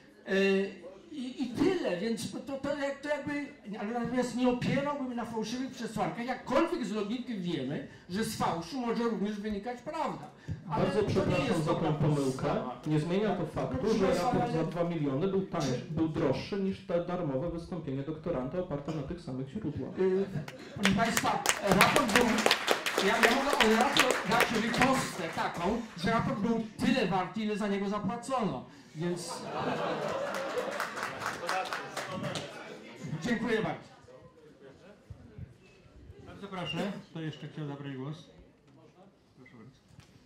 yy, I, I tyle, więc to, to, to jakby, ale natomiast nie opierałbym na fałszywych przesłankach, jakkolwiek z logiki wiemy, że z fałszu może również wynikać prawda. Ale Bardzo to nie przepraszam jest za dobra tę pomyłkę. sprawa. Nie zmienia to faktu, Proszę że państwa, raport ale- za dwa miliony był tańszy, był droższy niż te darmowe wystąpienie doktoranta oparte na tych samych źródłach. Yy, proszę państwa, raport był, ja, ja mogę od razu dać ripostę taką, że raport był tyle warty, ile za niego zapłacono, więc... Dziękuję bardzo. Bardzo proszę, kto jeszcze chciał zabrać głos? Proszę bardzo.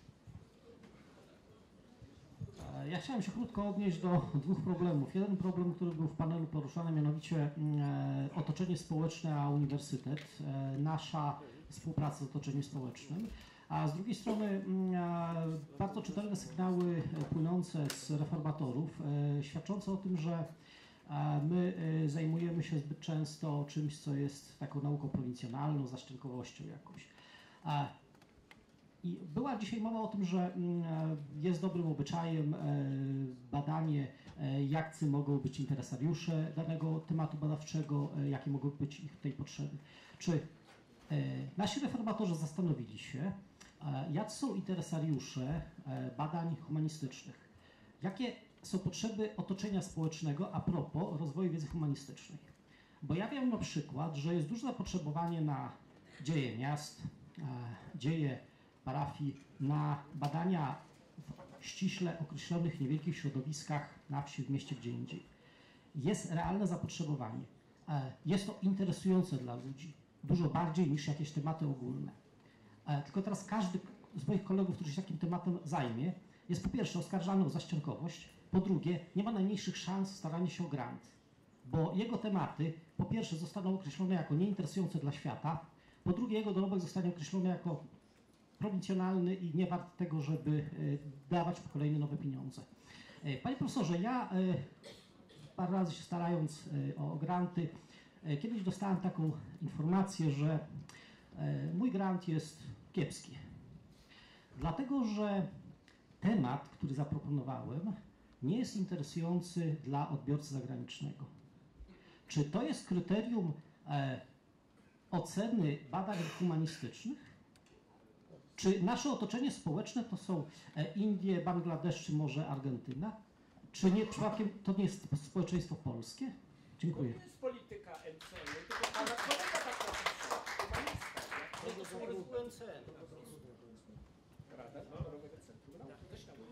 Ja chciałem się krótko odnieść do dwóch problemów. Jeden problem, który był w panelu poruszany, mianowicie e, otoczenie społeczne a uniwersytet, e, nasza współpraca z otoczeniem społecznym, a z drugiej strony e, bardzo czytelne sygnały płynące z reformatorów, e, świadczące o tym, że e, my e, zajmujemy się zbyt często czymś, co jest taką nauką prowincjonalną, zaszczękowością jakąś. E, I była dzisiaj mowa o tym, że jest dobrym obyczajem badanie, jacy mogą być interesariusze danego tematu badawczego, jakie mogą być ich tutaj potrzeby. Czy nasi reformatorzy zastanowili się, jacy są interesariusze badań humanistycznych? Jakie są potrzeby otoczenia społecznego a propos rozwoju wiedzy humanistycznej? Bo ja wiem na przykład, że jest duże zapotrzebowanie na dzieje miast, dzieje parafii, na badania w ściśle określonych niewielkich środowiskach na wsi, w mieście, gdzie indziej. Jest realne zapotrzebowanie. Jest to interesujące dla ludzi, dużo bardziej niż jakieś tematy ogólne. Tylko teraz każdy z moich kolegów, który się takim tematem zajmie, jest po pierwsze oskarżany o zaściankowość, po drugie nie ma najmniejszych szans w staraniu się o grant, bo jego tematy po pierwsze zostaną określone jako nieinteresujące dla świata, po drugie jego dorobek zostanie określony jako prowincjonalny i nie wart tego, żeby dawać kolejne nowe pieniądze. Panie profesorze, ja parę razy się starając o granty, kiedyś dostałem taką informację, że mój grant jest kiepski. Dlatego, że temat, który zaproponowałem, nie jest interesujący dla odbiorcy zagranicznego. Czy to jest kryterium oceny badań humanistycznych? Czy nasze otoczenie społeczne to są Indie, Bangladesz, czy może Argentyna? Czy nie przypadkiem to nie jest społeczeństwo polskie? Dziękuję. To jest polityka N C M, tylko pana kolega tak napisał, humanista. To są U N C M. Rada Narodowego Centrum Nauki. Też tam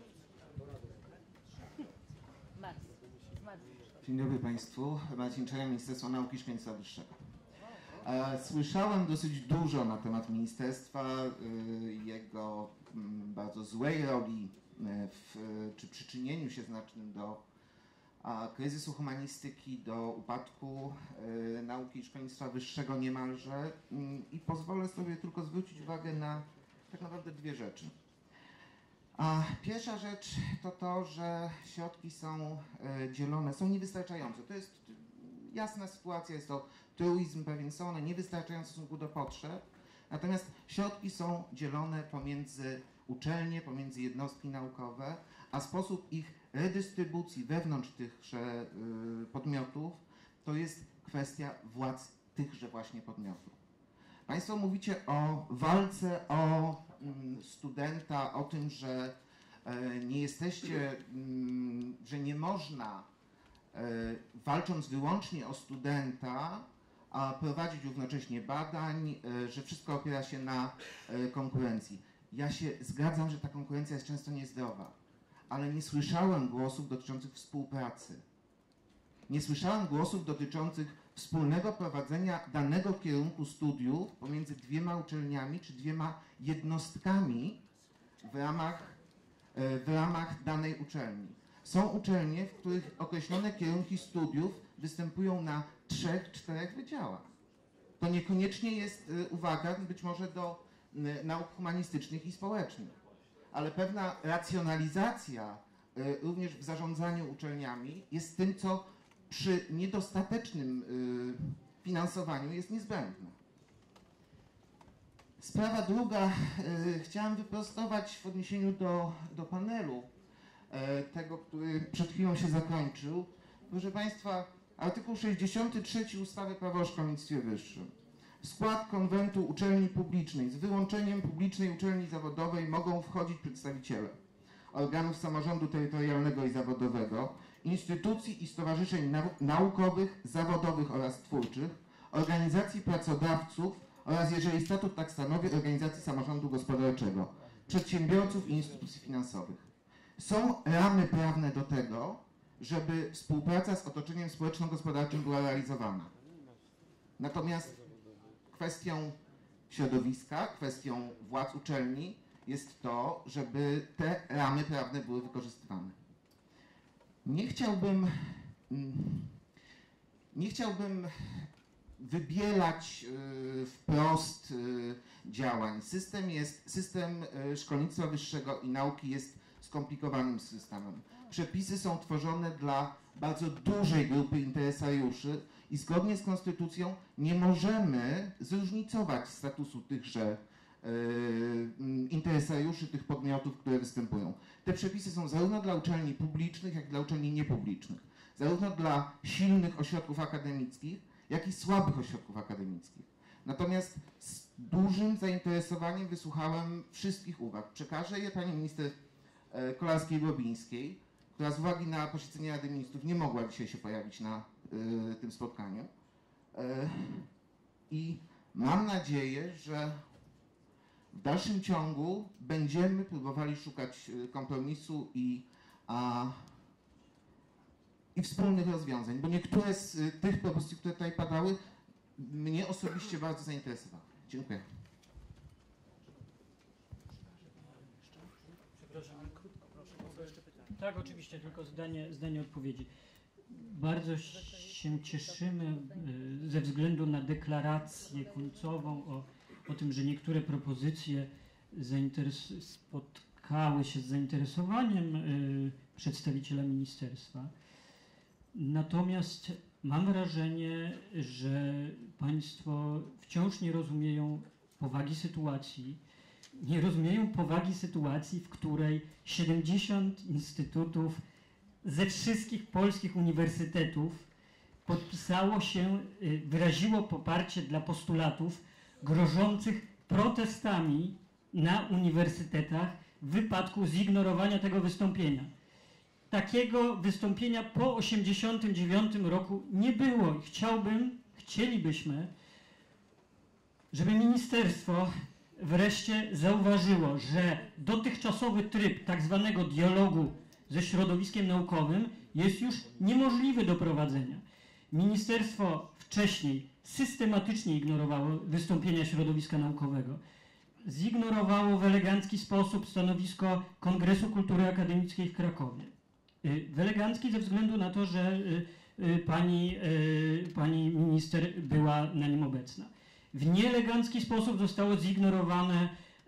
Dzień dobry Państwu. Marcin Czerem, Ministerstwo Nauki i Szkolnictwa Wyższego. Słyszałem dosyć dużo na temat ministerstwa, jego bardzo złej roli w, czy przyczynieniu się znacznym do kryzysu humanistyki, do upadku nauki i szkolnictwa wyższego niemalże, i pozwolę sobie tylko zwrócić uwagę na tak naprawdę dwie rzeczy. A pierwsza rzecz to to, że środki są e, dzielone, są niewystarczające. To jest jasna sytuacja, jest to truizm pewien, są one niewystarczające w stosunku do potrzeb, natomiast środki są dzielone pomiędzy uczelnie, pomiędzy jednostki naukowe, a sposób ich redystrybucji wewnątrz tychże y, podmiotów to jest kwestia władz tychże właśnie podmiotów. Państwo mówicie o walce o mm, studenta, o tym, że e, nie jesteście, mm, że nie można, e, walcząc wyłącznie o studenta, a prowadzić równocześnie badań, e, że wszystko opiera się na e, konkurencji. Ja się zgadzam, że ta konkurencja jest często niezdrowa, ale nie słyszałem głosów dotyczących współpracy. Nie słyszałem głosów dotyczących wspólnego prowadzenia danego kierunku studiów pomiędzy dwiema uczelniami czy dwiema jednostkami w ramach, w ramach danej uczelni. Są uczelnie, w których określone kierunki studiów występują na trzech, czterech wydziałach. To niekoniecznie jest uwaga być może do nauk humanistycznych i społecznych, ale pewna racjonalizacja również w zarządzaniu uczelniami jest tym, co przy niedostatecznym y, finansowaniu jest niezbędne. Sprawa druga, y, chciałem wyprostować w odniesieniu do, do panelu y, tego, który przed chwilą się zakończył. Proszę Państwa, artykuł sześćdziesiąty trzeci ustawy Prawo o szkolnictwie wyższym. W skład konwentu uczelni publicznej z wyłączeniem publicznej uczelni zawodowej mogą wchodzić przedstawiciele organów samorządu terytorialnego i zawodowego, instytucji i stowarzyszeń naukowych, zawodowych oraz twórczych, organizacji pracodawców oraz, jeżeli statut tak stanowi, organizacji samorządu gospodarczego, przedsiębiorców i instytucji finansowych. Są ramy prawne do tego, żeby współpraca z otoczeniem społeczno-gospodarczym była realizowana. Natomiast kwestią środowiska, kwestią władz uczelni jest to, żeby te ramy prawne były wykorzystywane. Nie chciałbym, nie chciałbym wybielać y, wprost y, działań. System jest, system y, szkolnictwa wyższego i nauki jest skomplikowanym systemem. Przepisy są tworzone dla bardzo dużej grupy interesariuszy i zgodnie z konstytucją nie możemy zróżnicować statusu tychże interesariuszy, tych podmiotów, które występują. Te przepisy są zarówno dla uczelni publicznych, jak i dla uczelni niepublicznych. Zarówno dla silnych ośrodków akademickich, jak i słabych ośrodków akademickich. Natomiast z dużym zainteresowaniem wysłuchałem wszystkich uwag. Przekażę je pani minister Kolarskiej-Bobińskiej, która z uwagi na posiedzenie Rady Ministrów nie mogła dzisiaj się pojawić na y, tym spotkaniu. Y, I mam nadzieję, że w dalszym ciągu będziemy próbowali szukać kompromisu i, a, i wspólnych rozwiązań, bo niektóre z tych propozycji, które tutaj padały, mnie osobiście bardzo zainteresowały. Dziękuję. Przepraszam, krótko proszę. Tak, oczywiście, tylko zdanie, zdanie odpowiedzi. Bardzo się cieszymy ze względu na deklarację końcową o, o tym, że niektóre propozycje spotkały się z zainteresowaniem przedstawiciela ministerstwa. Natomiast mam wrażenie, że Państwo wciąż nie rozumieją powagi sytuacji, nie rozumieją powagi sytuacji, w której siedemdziesiąt instytutów ze wszystkich polskich uniwersytetów podpisało się, wyraziło poparcie dla postulatów grożących protestami na uniwersytetach w wypadku zignorowania tego wystąpienia. Takiego wystąpienia po tysiąc dziewięćset osiemdziesiątym dziewiątym roku nie było i chciałbym, chcielibyśmy, żeby ministerstwo wreszcie zauważyło, że dotychczasowy tryb tak zwanego dialogu ze środowiskiem naukowym jest już niemożliwy do prowadzenia. Ministerstwo wcześniej systematycznie ignorowało wystąpienia środowiska naukowego. Zignorowało w elegancki sposób stanowisko Kongresu Kultury Akademickiej w Krakowie. W elegancki ze względu na to, że pani, pani minister była na nim obecna. W nieelegancki sposób zostało zignorowane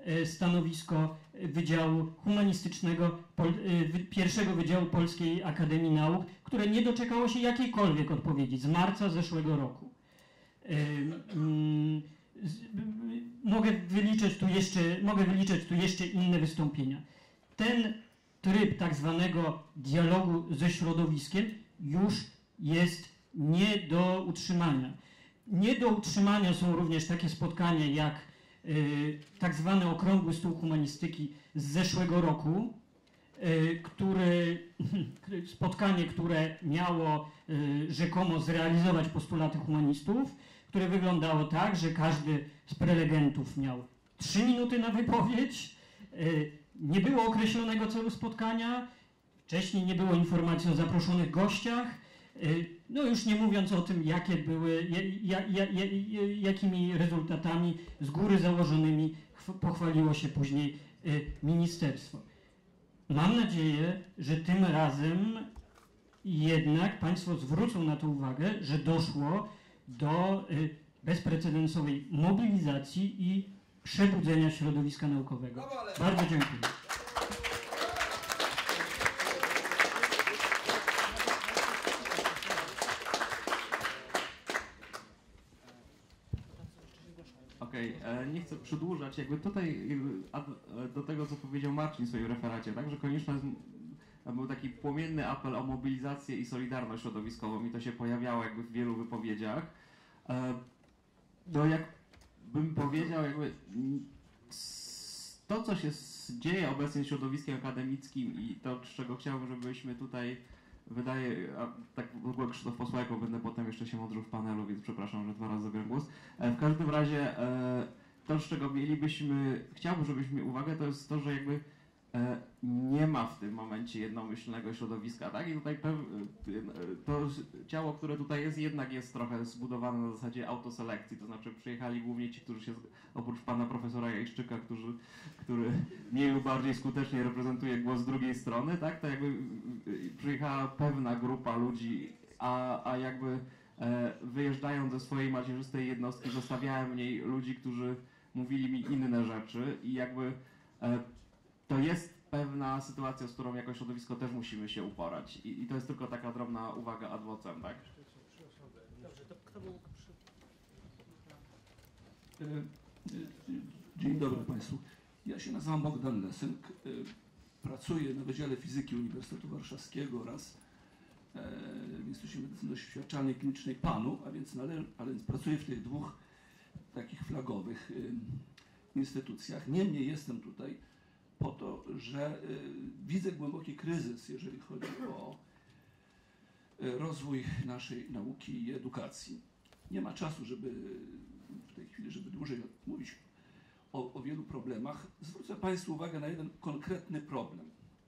e, stanowisko Wydziału Humanistycznego, pol, e, pierwszego Wydziału Polskiej Akademii Nauk, które nie doczekało się jakiejkolwiek odpowiedzi z marca zeszłego roku. E, mm, z, mogę wyliczyć tu jeszcze, mogę wyliczyć tu jeszcze inne wystąpienia. Ten tryb tak zwanego dialogu ze środowiskiem już jest nie do utrzymania. Nie do utrzymania są również takie spotkania jak y, tak zwany Okrągły Stół Humanistyki z zeszłego roku, y, który, spotkanie, które miało y, rzekomo zrealizować postulaty humanistów, które wyglądało tak, że każdy z prelegentów miał trzy minuty na wypowiedź, y, nie było określonego celu spotkania, wcześniej nie było informacji o zaproszonych gościach, no już nie mówiąc o tym, jakie były, ja, ja, ja, jakimi rezultatami z góry założonymi pochwaliło się później ministerstwo. Mam nadzieję, że tym razem jednak Państwo zwrócą na to uwagę, że doszło do bezprecedensowej mobilizacji i przebudzenia środowiska naukowego. Bardzo dziękuję. Okej, okay, nie chcę przedłużać, jakby tutaj do tego, co powiedział Marcin w swoim referacie, tak, że konieczny był taki płomienny apel o mobilizację i solidarność środowiskową i to się pojawiało jakby w wielu wypowiedziach. No jak bym powiedział, jakby to, co się dzieje obecnie z środowiskiem akademickim i to, z czego chciałbym, żebyśmy tutaj, wydaje, a tak w ogóle Krzysztof Posłajko, będę potem jeszcze się mądrzył w panelu, więc przepraszam, że dwa razy zabieram głos. W każdym razie to, z czego mielibyśmy, chciałbym, żebyśmy uwagę, to jest to, że jakby nie ma w tym momencie jednomyślnego środowiska, tak? I tutaj to ciało, które tutaj jest, jednak jest trochę zbudowane na zasadzie autoselekcji, to znaczy przyjechali głównie ci, którzy się, oprócz pana profesora Jajszczyka, którzy, który mniej lub bardziej skutecznie reprezentuje głos drugiej strony, tak? To jakby przyjechała pewna grupa ludzi, a, a jakby wyjeżdżając ze swojej macierzystej jednostki zostawiałem w niej ludzi, którzy mówili mi inne rzeczy i jakby to jest pewna sytuacja, z którą jako środowisko też musimy się uporać. I, i to jest tylko taka drobna uwaga ad vocem, tak? Dobrze, to kto był przy... Dzień dobry Państwu. Ja się nazywam Bogdan Lesenk. Pracuję na Wydziale Fizyki Uniwersytetu Warszawskiego oraz w Instytucie Medycyny Doświadczalnej Klinicznej PANU, a więc, nale, a więc pracuję w tych dwóch takich flagowych instytucjach. Niemniej jestem tutaj po to, że y, widzę głęboki kryzys, jeżeli chodzi o y, rozwój naszej nauki i edukacji. Nie ma czasu, żeby w tej chwili, żeby dłużej mówić o, o wielu problemach. Zwrócę Państwu uwagę na jeden konkretny problem.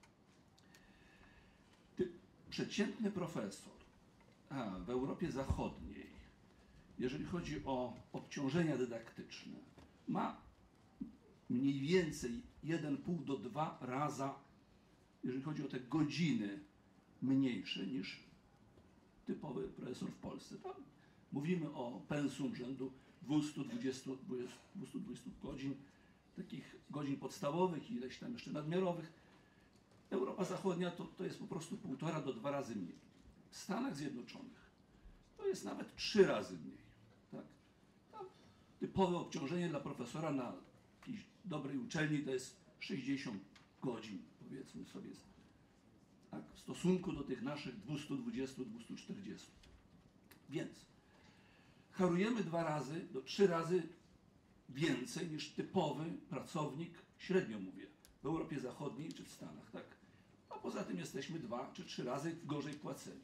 Ty, przeciętny profesor a, w Europie Zachodniej, jeżeli chodzi o obciążenia dydaktyczne, ma mniej więcej jeden i pół do dwa raza, jeżeli chodzi o te godziny, mniejsze niż typowy profesor w Polsce. Tam mówimy o pensum rzędu dwieście dwadzieścia godzin, takich godzin podstawowych i ileś tam jeszcze nadmiarowych. Europa Zachodnia to, to jest po prostu półtora do dwa razy mniej. W Stanach Zjednoczonych to jest nawet trzy razy mniej. Tak? Tam typowe obciążenie dla profesora na jakiejś dobrej uczelni to jest sześćdziesiąt godzin, powiedzmy sobie, tak, w stosunku do tych naszych dwieście dwadzieścia do dwieście czterdzieści. Więc harujemy dwa razy do trzy razy więcej niż typowy pracownik, średnio mówię, w Europie Zachodniej czy w Stanach, tak? A poza tym jesteśmy dwa czy trzy razy gorzej płaceni.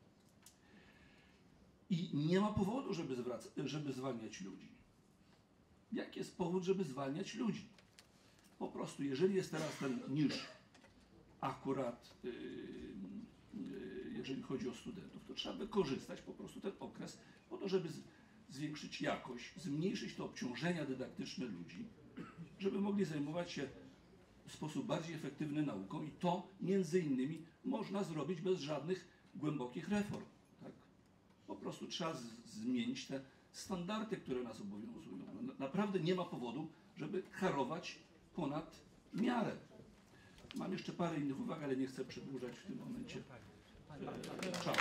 I nie ma powodu, żeby, zwraca- żeby zwalniać ludzi. Jaki jest powód, żeby zwalniać ludzi? Po prostu, jeżeli jest teraz ten niż akurat, yy, yy, jeżeli chodzi o studentów, to trzeba wykorzystać po prostu ten okres po to, żeby z, zwiększyć jakość, zmniejszyć te obciążenia dydaktyczne ludzi, żeby mogli zajmować się w sposób bardziej efektywny nauką i to między innymi można zrobić bez żadnych głębokich reform. Tak? Po prostu trzeba z, zmienić te standardy, które nas obowiązują. Naprawdę nie ma powodu, żeby harować ponad miarę. Mam jeszcze parę innych uwag, ale nie chcę przedłużać w tym momencie e, czasu.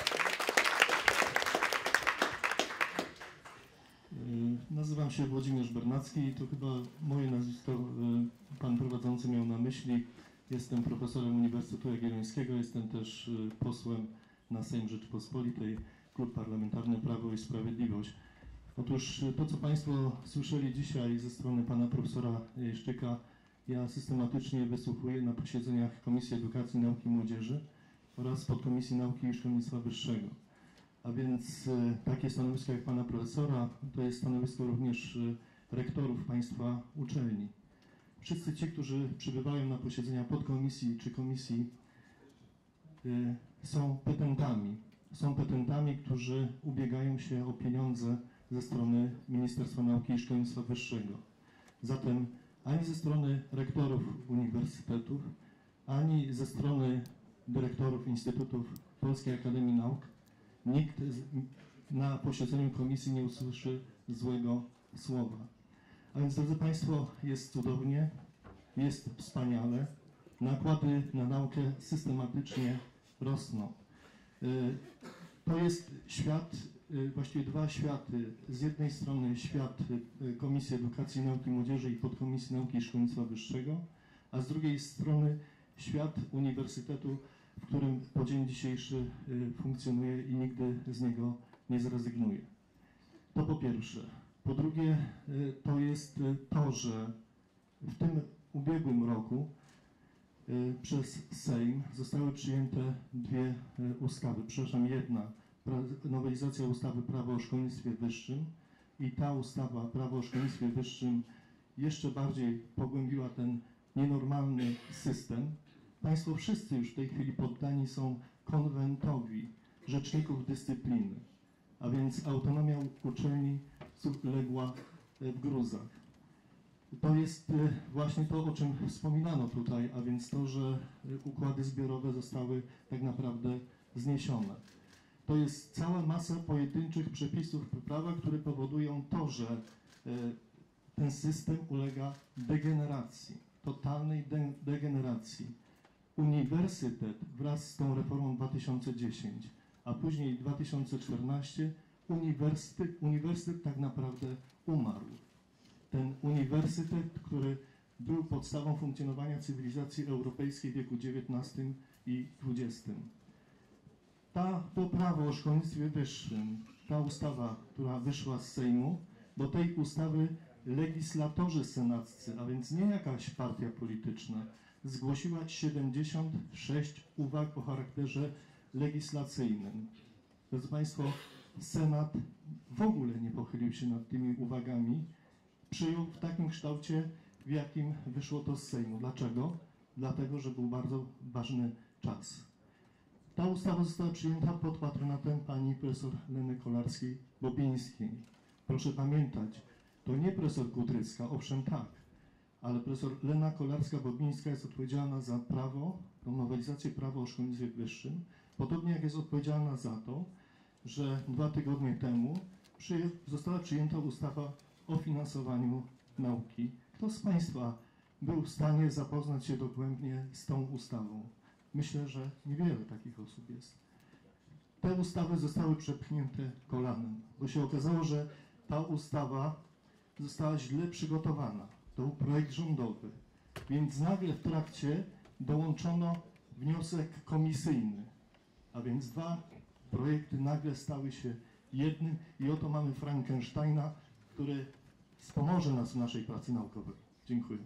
Nazywam się Włodzimierz Bernacki i to chyba moje nazwisko pan prowadzący miał na myśli. Jestem profesorem Uniwersytetu Jagiellońskiego, jestem też posłem na Sejm Rzeczypospolitej, Klub Parlamentarny Prawo i Sprawiedliwość. Otóż to, co Państwo słyszeli dzisiaj ze strony pana profesora Jeszczyka, ja systematycznie wysłuchuję na posiedzeniach Komisji Edukacji, Nauki i Młodzieży oraz Podkomisji Nauki i Szkolnictwa Wyższego. A więc takie stanowisko jak pana profesora, to jest stanowisko również rektorów państwa uczelni. Wszyscy ci, którzy przybywają na posiedzenia podkomisji czy komisji, są petentami. Są petentami, którzy ubiegają się o pieniądze ze strony Ministerstwa Nauki i Szkolnictwa Wyższego. Zatem ani ze strony rektorów uniwersytetów, ani ze strony dyrektorów instytutów Polskiej Akademii Nauk nikt na posiedzeniu komisji nie usłyszy złego słowa. A więc, drodzy Państwo, jest cudownie, jest wspaniale. Nakłady na naukę systematycznie rosną. To jest świat, właściwie dwa światy. Z jednej strony świat Komisji Edukacji, Nauki i Młodzieży i Podkomisji Nauki i Szkolnictwa Wyższego, a z drugiej strony świat uniwersytetu, w którym po dzień dzisiejszy funkcjonuje i nigdy z niego nie zrezygnuje. To po pierwsze. Po drugie, to jest to, że w tym ubiegłym roku przez Sejm zostały przyjęte dwie ustawy. Przepraszam, jedna, nowelizacja ustawy Prawo o Szkolnictwie Wyższym i ta ustawa Prawo o Szkolnictwie Wyższym jeszcze bardziej pogłębiła ten nienormalny system. Państwo wszyscy już w tej chwili poddani są konwentowi rzeczników dyscypliny, a więc autonomia uczelni legła w gruzach. To jest właśnie to, o czym wspominano tutaj, a więc to, że układy zbiorowe zostały tak naprawdę zniesione. To jest cała masa pojedynczych przepisów w prawach, które powodują to, że ten system ulega degeneracji, totalnej de degeneracji. Uniwersytet wraz z tą reformą dwa tysiące dziesiątą, a później dwa tysiące czternastym, uniwersytet, uniwersytet tak naprawdę umarł. Ten uniwersytet, który był podstawą funkcjonowania cywilizacji europejskiej w wieku dziewiętnastym i dwudziestym. Ta, to prawo o szkolnictwie wyższym, ta ustawa, która wyszła z Sejmu, do tej ustawy legislatorzy senaccy, a więc nie jakaś partia polityczna, zgłosiła siedemdziesiąt sześć uwag o charakterze legislacyjnym. Drodzy Państwo, Senat w ogóle nie pochylił się nad tymi uwagami, przyjął w takim kształcie, w jakim wyszło to z Sejmu. Dlaczego? Dlatego, że był bardzo ważny czas. Ta ustawa została przyjęta pod patronatem pani profesor Leny Kolarskiej-Bobińskiej. Proszę pamiętać, to nie profesor Kudrycka, owszem tak, ale profesor Lena Kolarska-Bobińska jest odpowiedzialna za prawo, tą nowelizację prawa o szkolnictwie wyższym, podobnie jak jest odpowiedzialna za to, że dwa tygodnie temu przyję, została przyjęta ustawa o finansowaniu nauki. Kto z Państwa był w stanie zapoznać się dogłębnie z tą ustawą? Myślę, że niewiele takich osób jest. Te ustawy zostały przepchnięte kolanem, bo się okazało, że ta ustawa została źle przygotowana. To był projekt rządowy, więc nagle w trakcie dołączono wniosek komisyjny, a więc dwa projekty nagle stały się jednym i oto mamy Frankensteina, który wspomoże nas w naszej pracy naukowej. Dziękuję.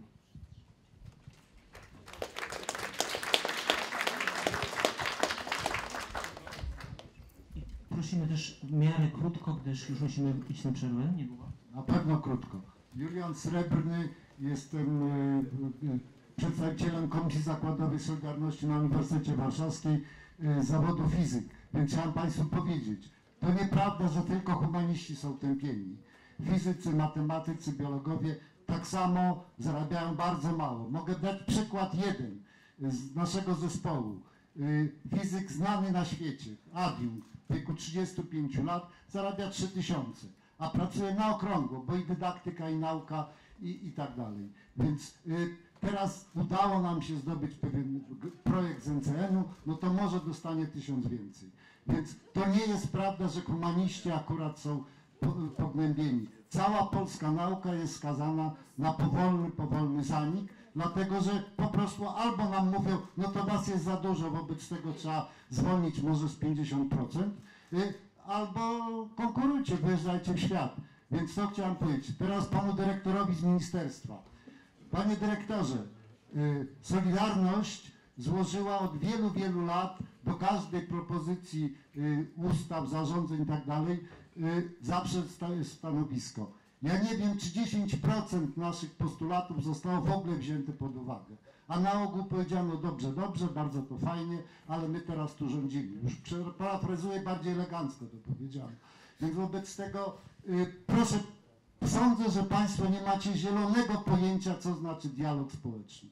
Prosimy też w miarę krótko, gdyż już musimy iść na przerwę niedługo. Na pewno krótko. Julian Srebrny, jestem y, y, przedstawicielem Komisji Zakładowej Solidarności na Uniwersytecie Warszawskiej y, zawodu fizyk. Więc chciałem Państwu powiedzieć, to nieprawda, że tylko humaniści są tępieni. Fizycy, matematycy, biologowie tak samo zarabiają bardzo mało. Mogę dać przykład jeden z naszego zespołu. Y, fizyk znany na świecie, adiunkt, w wieku trzydziestu pięciu lat zarabia trzy tysiące, a pracuje na okrągło, bo i dydaktyka, i nauka, i, i tak dalej. Więc y, teraz udało nam się zdobyć pewien projekt z N C N u, no to może dostanie tysiąc więcej. Więc to nie jest prawda, że humaniści akurat są pognębieni. Cała polska nauka jest skazana na powolny, powolny zanik, dlatego że po prostu albo nam mówią, no to was jest za dużo, wobec tego trzeba zwolnić może z pięćdziesiąt procent, albo konkurujcie, wyjeżdżajcie w świat. Więc to chciałem powiedzieć. Teraz panu dyrektorowi z ministerstwa. Panie dyrektorze, Solidarność złożyła od wielu, wielu lat do każdej propozycji ustaw, zarządzeń i tak dalej zawsze stanowisko. Ja nie wiem, czy dziesięć procent naszych postulatów zostało w ogóle wzięte pod uwagę. A na ogół powiedziano, dobrze, dobrze, bardzo to fajnie, ale my teraz tu rządzimy. Już parafrazuję, bardziej elegancko to powiedziałem. Więc wobec tego y, proszę, sądzę, że Państwo nie macie zielonego pojęcia, co znaczy dialog społeczny.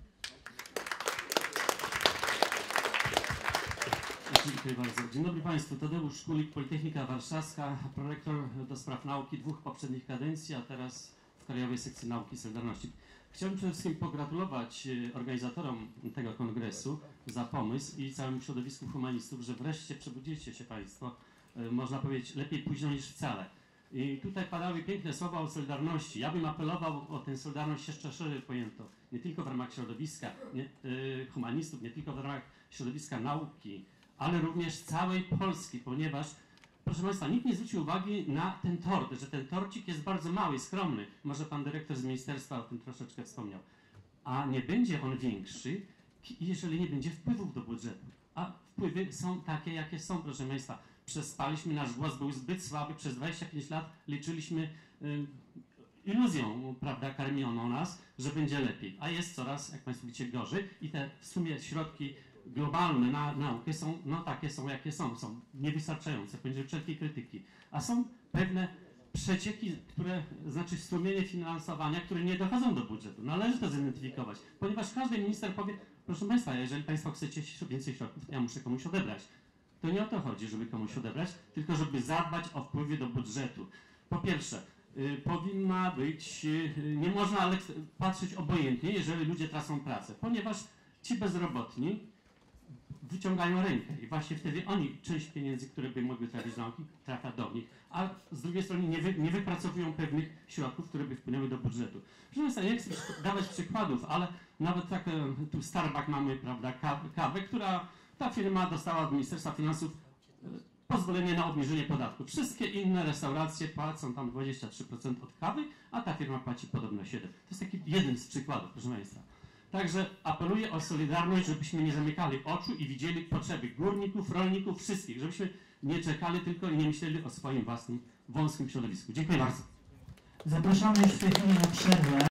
Dziękuję bardzo. Dzień dobry Państwu. Tadeusz Szkulik, Politechnika Warszawska, prorektor do spraw nauki dwóch poprzednich kadencji, a teraz w Krajowej Sekcji Nauki i Solidarności. Chciałbym przede wszystkim pogratulować organizatorom tego kongresu za pomysł i całemu środowisku humanistów, że wreszcie przebudziliście się Państwo, można powiedzieć, lepiej późno niż wcale. I tutaj padały piękne słowa o solidarności. Ja bym apelował o tę solidarność jeszcze szerzej pojętą. Nie tylko w ramach środowiska nie, y, humanistów, nie tylko w ramach środowiska nauki, ale również całej Polski, ponieważ, proszę Państwa, nikt nie zwrócił uwagi na ten tort, że ten torcik jest bardzo mały i skromny. Może Pan Dyrektor z Ministerstwa o tym troszeczkę wspomniał. A nie będzie on większy, jeżeli nie będzie wpływów do budżetu. A wpływy są takie, jakie są, proszę Państwa. Przespaliśmy, nasz głos był zbyt słaby, przez dwadzieścia pięć lat liczyliśmy y, iluzją, prawda, karmioną nas, że będzie lepiej. A jest coraz, jak Państwo widzicie, gorzej i te w sumie środki globalne na naukę są, no takie są, jakie są, są niewystarczające, poniżej wszelkiej krytyki. A są pewne przecieki, które, znaczy strumienie finansowania, które nie dochodzą do budżetu. Należy to zidentyfikować, ponieważ każdy minister powie, proszę Państwa, jeżeli Państwo chcecie więcej środków, to ja muszę komuś odebrać. To nie o to chodzi, żeby komuś odebrać, tylko żeby zadbać o wpływy do budżetu. Po pierwsze, y, powinna być, y, nie można ale patrzeć obojętnie, jeżeli ludzie tracą pracę, ponieważ ci bezrobotni wyciągają rękę i właśnie wtedy oni część pieniędzy, które by mogły trafić do nauki, trafia do nich, a z drugiej strony nie, wy, nie wypracowują pewnych środków, które by wpłynęły do budżetu. Proszę Państwa, nie chcę dawać przykładów, ale nawet tak, tu Starbucks mamy, prawda, kawę, która ta firma dostała od Ministerstwa Finansów pozwolenie na obniżenie podatku. Wszystkie inne restauracje płacą tam dwadzieścia trzy procent od kawy, a ta firma płaci podobno siedem procent. To jest taki jeden z przykładów, proszę Państwa. Także apeluję o solidarność, żebyśmy nie zamykali oczu i widzieli potrzeby górników, rolników, wszystkich, żebyśmy nie czekali tylko i nie myśleli o swoim własnym wąskim środowisku. Dziękuję bardzo. Zapraszamy już w tej chwili na przerwę.